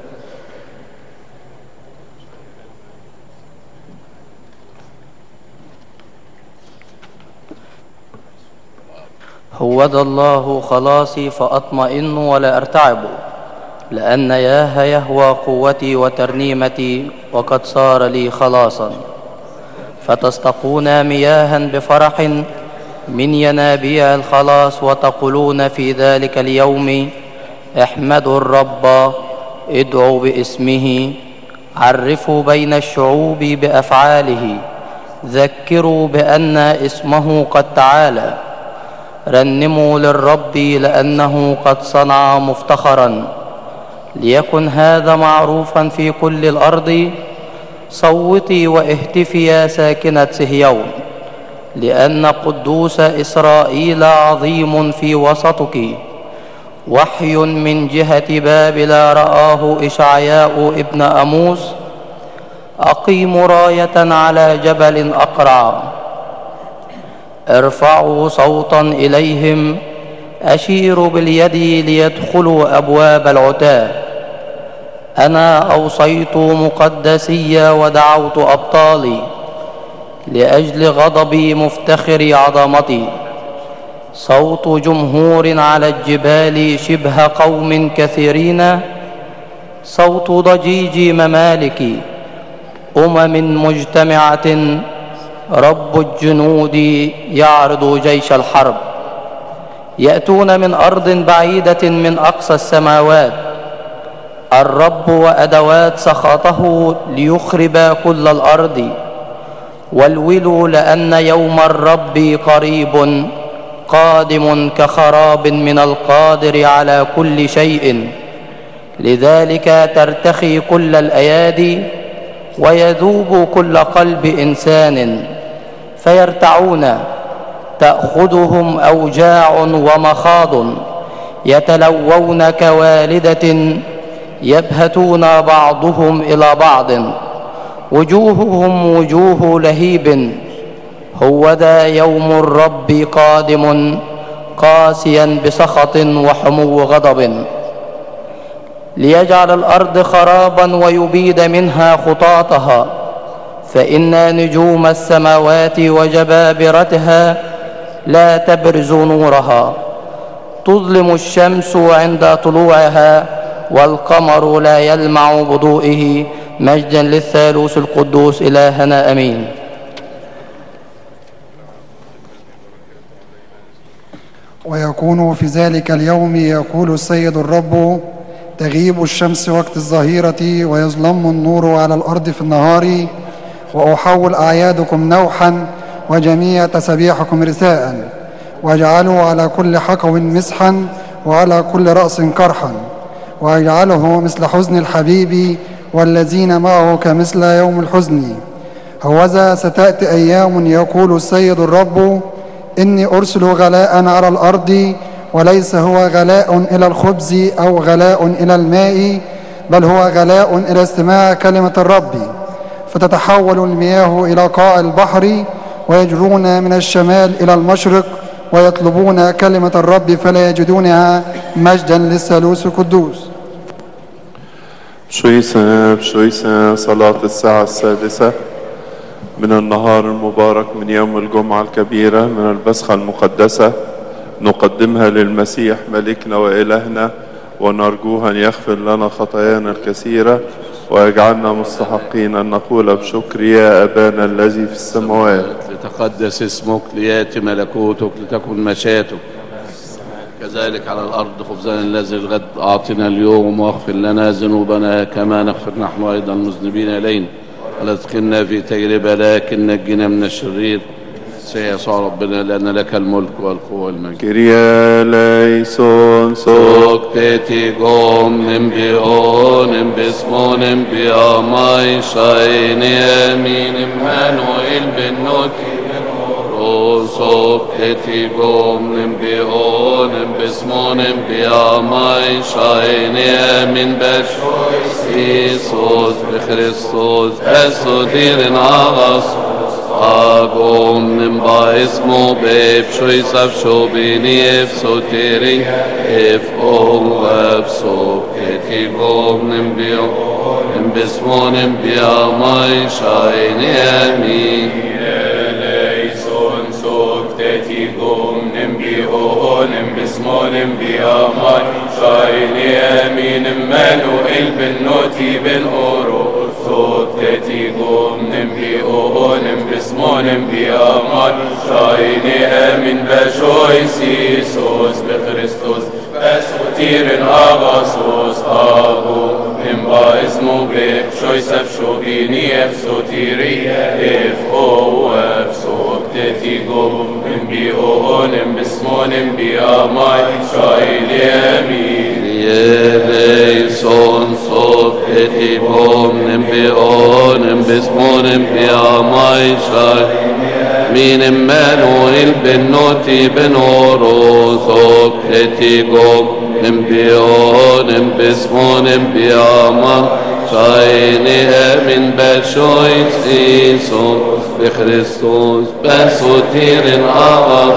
هوذا الله خلاصي فأطمئن ولا أرتعب، لأن ياه يهوى قوتي وترنيمتي، وقد صار لي خلاصا. فتستقون مياها بفرح من ينابيع الخلاص، وتقولون في ذلك اليوم احمدوا الرب، ادعوا باسمه، عرفوا بين الشعوب بأفعاله، ذكروا بأن اسمه قد تعالى، رنموا للرب لأنه قد صنع مفتخرا. ليكن هذا معروفا في كل الأرض، صوتي واهتفي يا ساكنة صهيون، لأن قدوس إسرائيل عظيم في وسطك. وحي من جهة بابل رآه إشعياء ابن أموس، أقيم راية على جبل أقرع، ارفعوا صوتا إليهم، أشير باليد ليدخلوا أبواب العتاة. أنا أوصيت مقدسي ودعوت أبطالي، لأجل غضبي مفتخر عظمتي. صوت جمهور على الجبال شبه قوم كثيرين، صوت ضجيج ممالك أمم مجتمعة. رب الجنود يعرض جيش الحرب، يأتون من أرض بعيدة من أقصى السماوات. الرب وأدوات سخطه ليخرب كل الأرض. والولوا لأن يوم الرب قريب، قادم كخراب من القادر على كل شيء. لذلك ترتخي كل الأيادي، ويذوب كل قلب إنسان، فيرتعون، تأخذهم أوجاع ومخاض، يتلوون كوالدة، يبهتون بعضهم إلى بعض، وجوههم وجوه لهيب. هوذا يوم الرب قادم، قاسيا بسخط وحمو غضب، ليجعل الأرض خرابا ويبيد منها خطاطها. فإن نجوم السماوات وجبابرتها لا تبرز نورها، تظلم الشمس عند طلوعها، والقمر لا يلمع بضوئه. مجدا للثالوث القدوس إلهنا أمين. ويكون في ذلك اليوم يقول السيد الرب: تغيب الشمس وقت الظهيرة، ويظلم النور على الأرض في النهار، وأحول أعيادكم نوحا، وجميع تسبيحكم رثاء، واجعلوا على كل حقو مسحا، وعلى كل رأس كرحا، واجعله مثل حزن الحبيب، والذين معه كمثل يوم الحزن. هوذا ستأتي أيام يقول السيد الرب إني أرسل غلاء على الأرض، وليس هو غلاء إلى الخبز أو غلاء إلى الماء، بل هو غلاء إلى استماع كلمة الرب. فتتحول المياه إلى قاع البحر، ويجرون من الشمال إلى المشرق، ويطلبون كلمة الرب فلا يجدونها، مجدا للثالوث القدوس. بشويسة بشويسة صلاة الساعة السادسة من النهار المبارك من يوم الجمعة الكبيرة من البسخة المقدسة، نقدمها للمسيح ملكنا وإلهنا، ونرجوه أن يغفر لنا خطايانا الكثيرة ويجعلنا مستحقين أن نقول بشكر يا أبانا الذي في السماوات. لتقدس اسمك، ليأتي ملكوتك، لتكن مشيئتك كذلك على الأرض. خبزنا الذي الغد أعطنا اليوم، واغفر لنا ذنوبنا كما نغفر نحن أيضا المذنبين إلينا، ولا تدخلنا في تجربة لكن نجنا من الشرير. سيسوع ربنا، لأن لك الملك والقوة والمجد. كريا ليسون سوكتي قوم نمبيون باسمون بياماي شايني أمين إمانوئيل بنوتي سوكتي قوم نمبيون باسمون بياماي شايني أمين بشويس إيسوس بخريستوس أسودير ناغاس أقوم نمبا اسمو بيب شوي سفشو بيني افسو تيري اف او افسو كتي قوم نمبيو نمبسمو نمبيا ماي شايني امين ليسون سوك تتي قوم نمبيو نمبسمو نمبيا ماي شايني امين مانوئيل بنوتي بن اورو صوت تتي قوم نمبيو نمبسمو نمبيا ماي شايني امين بشوي سيسوس بخريستوس بسوتير اغاسوس اغو نمبا اسمو بيب شوي سفشو بيني افسوتيري اف او افسوك تتي قوم نمبيو نمبسمو نمبيا ماي شايني امين ليسون صوت تتي قوم نمبيو نمبسمو نمبيا ماي شايني مين امانوئيل بنوتي بنورو صوت تتي قوم نمبيو نمبسمو نمبيا ماي شايني امين بشويس إيسوس بخريستوس بسوتير اغاس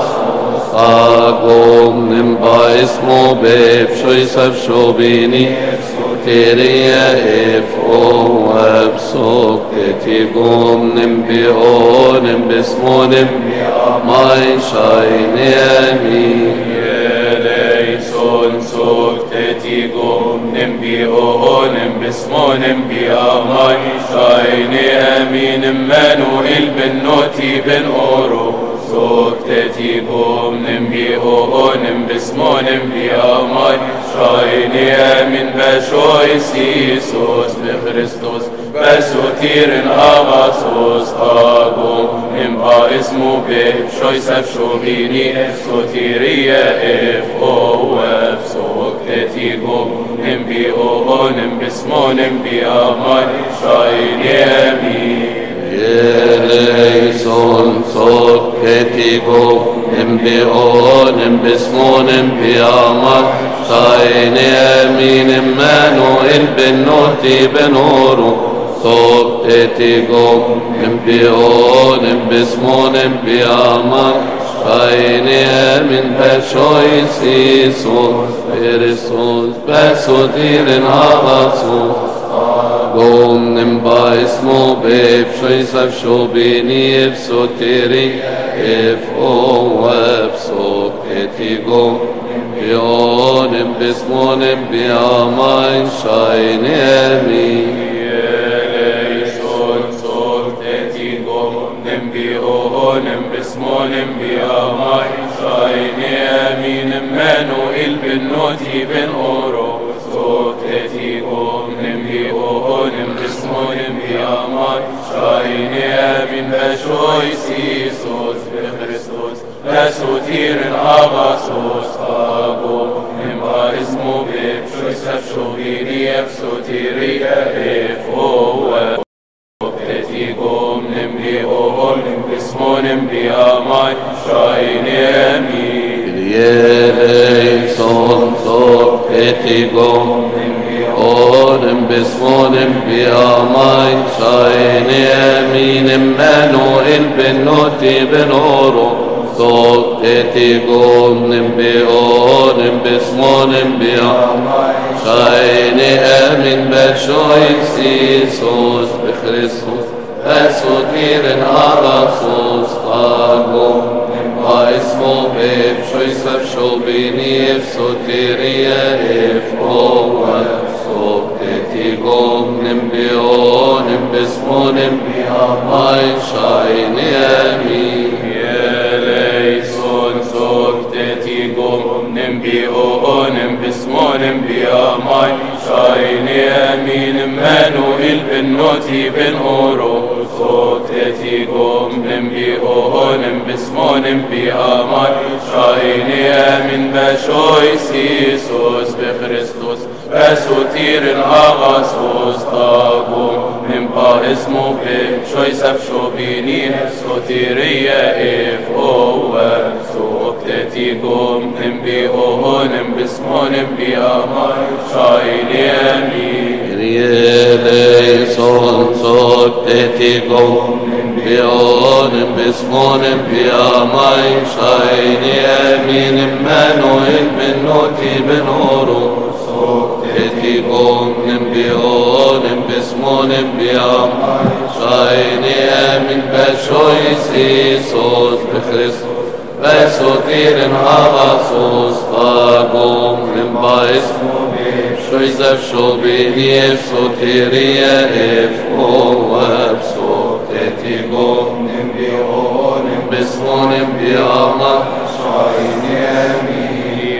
أقوم نمبا اسمو بيب شوي سفشو بيني تيريا اف او ابسوك تتي قوم نمبيو نمبسمو نمبيا ماي شايني امين ليسون سوك تتي قوم نمبيو نمبسمو نمبيا ماي شايني امين امانوئيل بنوتي بن اورو صوت تتي قوم نمبيو نمبسمو نمبيا ماي شايني امين بشوي سيسوس بخريستوس بسوتير اغاسوس اقوم نمبا اسمو بيب شوي سفشو بيني سوتيريا اف او اف صوت تتي قوم نمبيو نمبسمو نمبيا ماي شايني امين ليسون صوت كتي قوم نمبيو نمبسمو نمبيا ماي شايني امين امانوئيل بنوتي بنورو صوت تتي قوم نمبيو نمبسمو نمبيا ماي شايني امين بشوي سيسوس بخريستوس بسوتير اغاسوس قوم نمبا اسمو بيب شوي سفشو بيني افسوتيري اف او افسو كتي قوم نمبيو نمبسمو نمبيا ماي شايني امين ليسون صوت تتي قوم نمبيو نمبسمو نمبيا ماي شايني امين امانوئيل بنوتي بن اورو صوت تتي قوم نمبيو نمبسمو نمبيا ماي شايني امين بشوي سيسوس بخريستوس بسوتير اغاسوس اقوم نمبا اسمو بيب شوي سفشو بيني افسوتيري اف او تتي قوم نمبيو بأماي شاين أمين Eleison sort etigom Orem besmonem biamai Shaini aminim Manuel ben noti ben oro Sort etigom Nimbi orem besmonem biamai Shaini amin Bashoy sisos Bechristus Basotiren arasos Tagom اسمه بيف شو يسف شو بينيف سوتيريا اف او صوت تيغوم نمبيو نمبسمو نمبيا ماي شايني امين يا ليسون صوت تيغوم نمبيو نمبسمو نمبيا ماي شايني امين مانوئيل بن نوتي بن اورو صوت تيغوم نمبيو نمبسمو نمبيا ماي شايني امين بشوي سيسوس بخريستوس بسوتير اغاسوس طاقوم نمبا اسمه بيب شوي سفشو بيني سوتيريا اف او صوت تيغوم نمبيو نمبسمو نمبيا ماي شايني امين Eleison sort etigom Bionem bismonem biamai Shaini amin Emmanuel ben noti ben oro Sort etigom Bionem bismonem biamai Shaini amin Bashoy sisos Bechristus Basotiren agasos Tagom Nimba ismo شو يزف شو بيني سوتيريا اف او اب صوت تيغوم نمبيو نمبسمو نمبياما شايني امين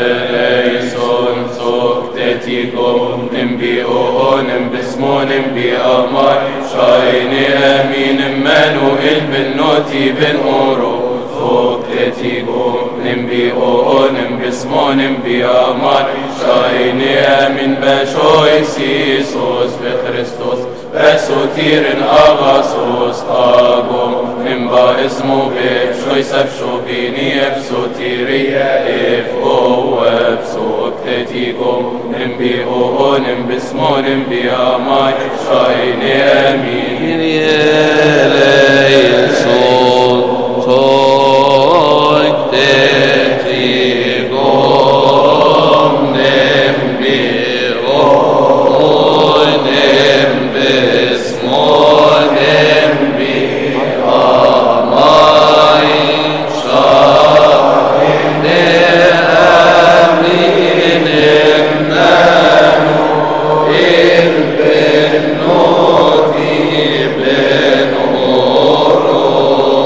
ليسون صوت تيغوم نمبيو نمبسمو نمبياما شايني امين مانوئيل بن نوتي بن اورو صوت تيغوم نمبيو نمبسمو نمبياما شايني امين بشوي سيسوس بخريستوس بسوتيرن اغاسوس طاقوم نمبا اسمه بيب شوي سفشو بيني بسوتيريا اف او بسوت تيغوم نمبي او نمبسمو نمبيا ماي شايني امين يليسون صوت تيغوم Oh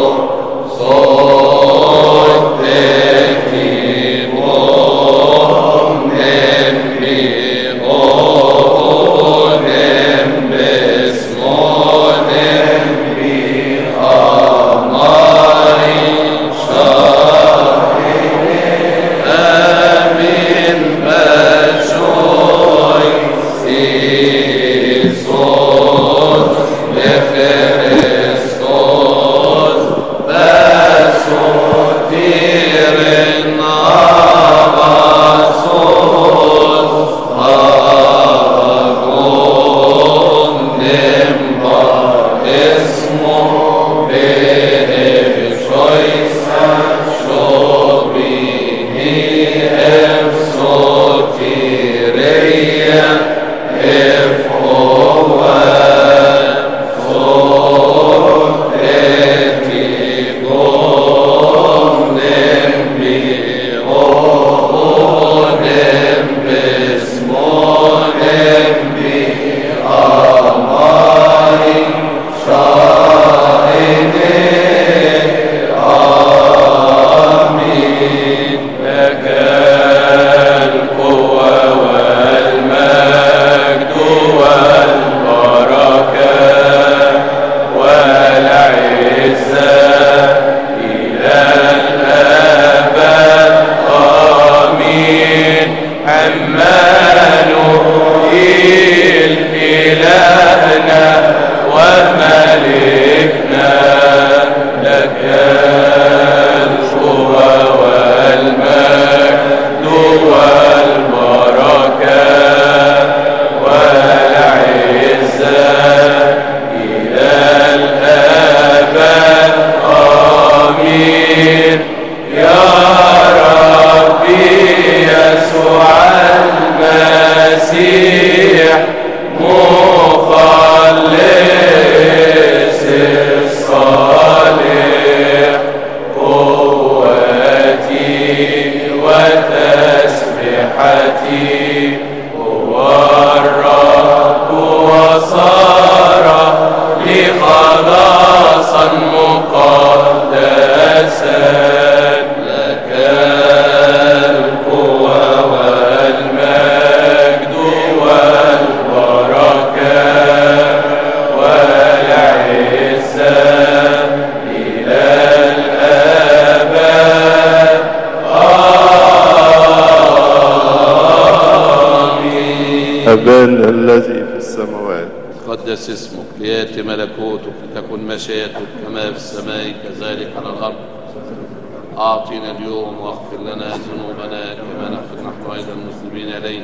أبانا الذي في السماوات. تقدس اسمك، ليأتي ملكوتك، لتكن مشيئتك كما في السماء كذلك على الأرض. أعطنا اليوم واغفر لنا ذنوبنا كما نغفر نحن أيضا المذنبين إلينا.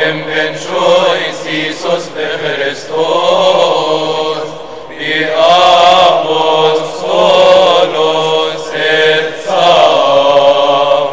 Im Benchois Jesus Christus, wie Apostolus et Saul.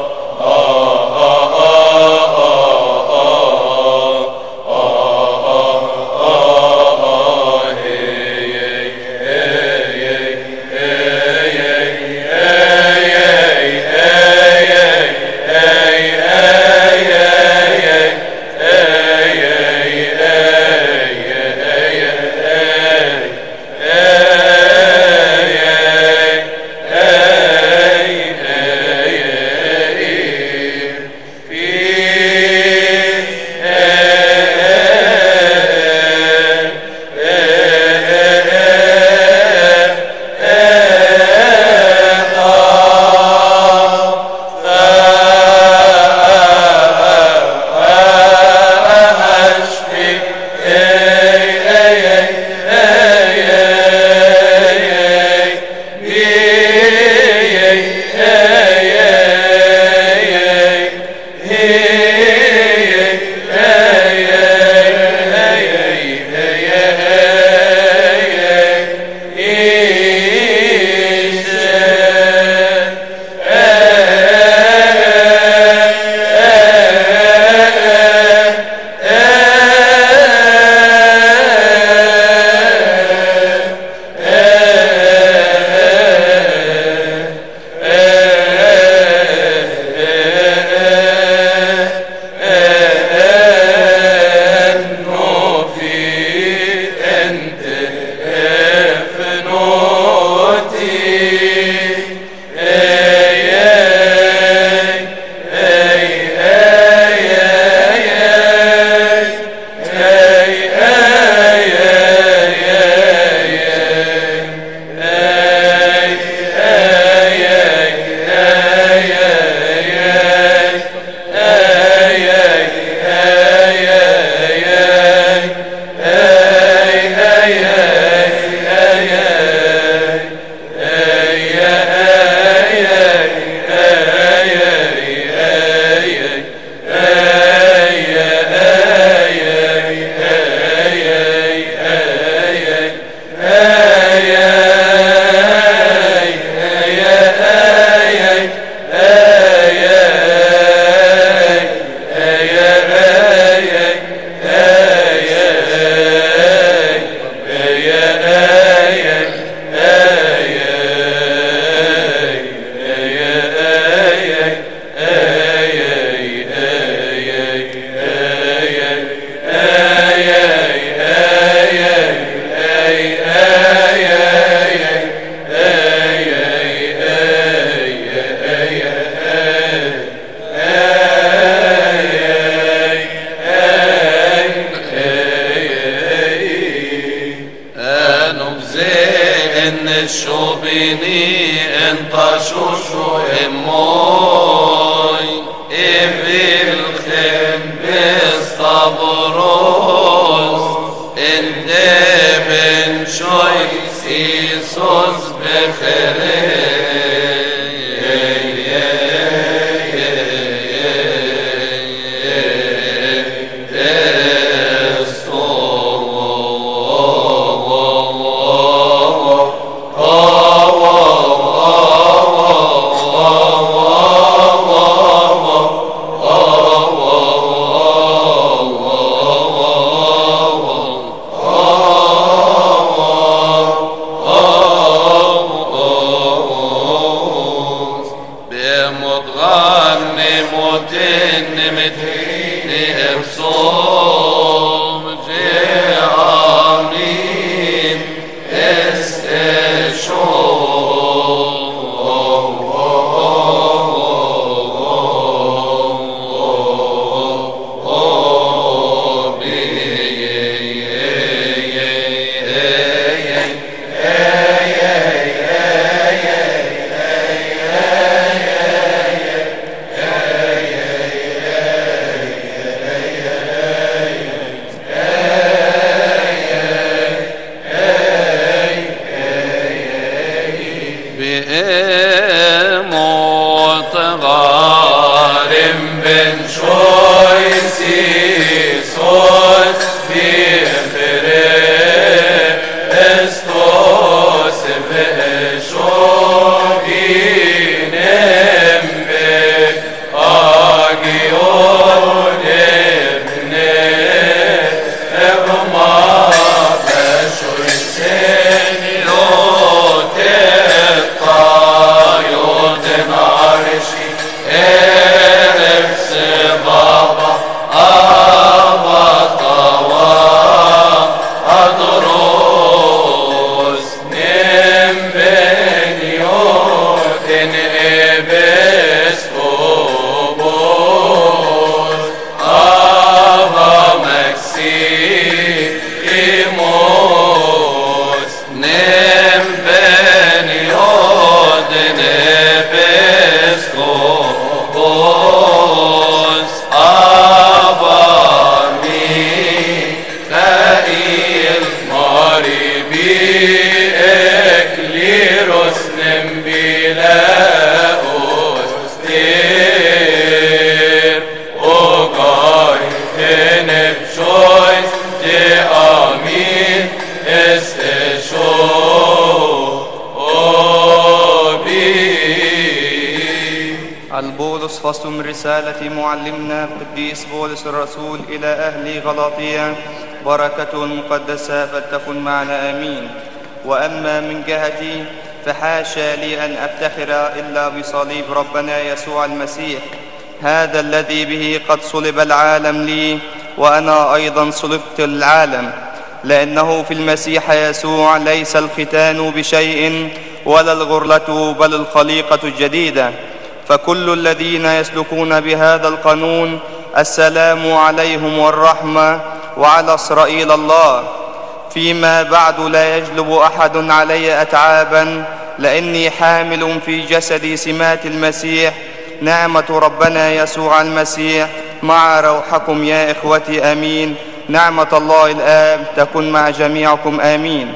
رسالة معلمنا القديس بولس الرسول إلى أهل غلاطية بركته المقدسة فلتكن معنا آمين. وأما من جهتي فحاشا لي أن أفتخر إلا بصليب ربنا يسوع المسيح، هذا الذي به قد صلب العالم لي وأنا أيضا صلبت العالم. لأنه في المسيح يسوع ليس الختان بشيء ولا الغرلة بل الخليقة الجديدة. فكل الذين يسلكون بهذا القانون السلام عليهم والرحمة وعلى إسرائيل الله. فيما بعد لا يجلب أحد علي أتعابا، لأني حامل في جسدي سمات المسيح. نعمة ربنا يسوع المسيح مع روحكم يا إخوتي آمين. نعمة الله الآب تكن مع جميعكم آمين.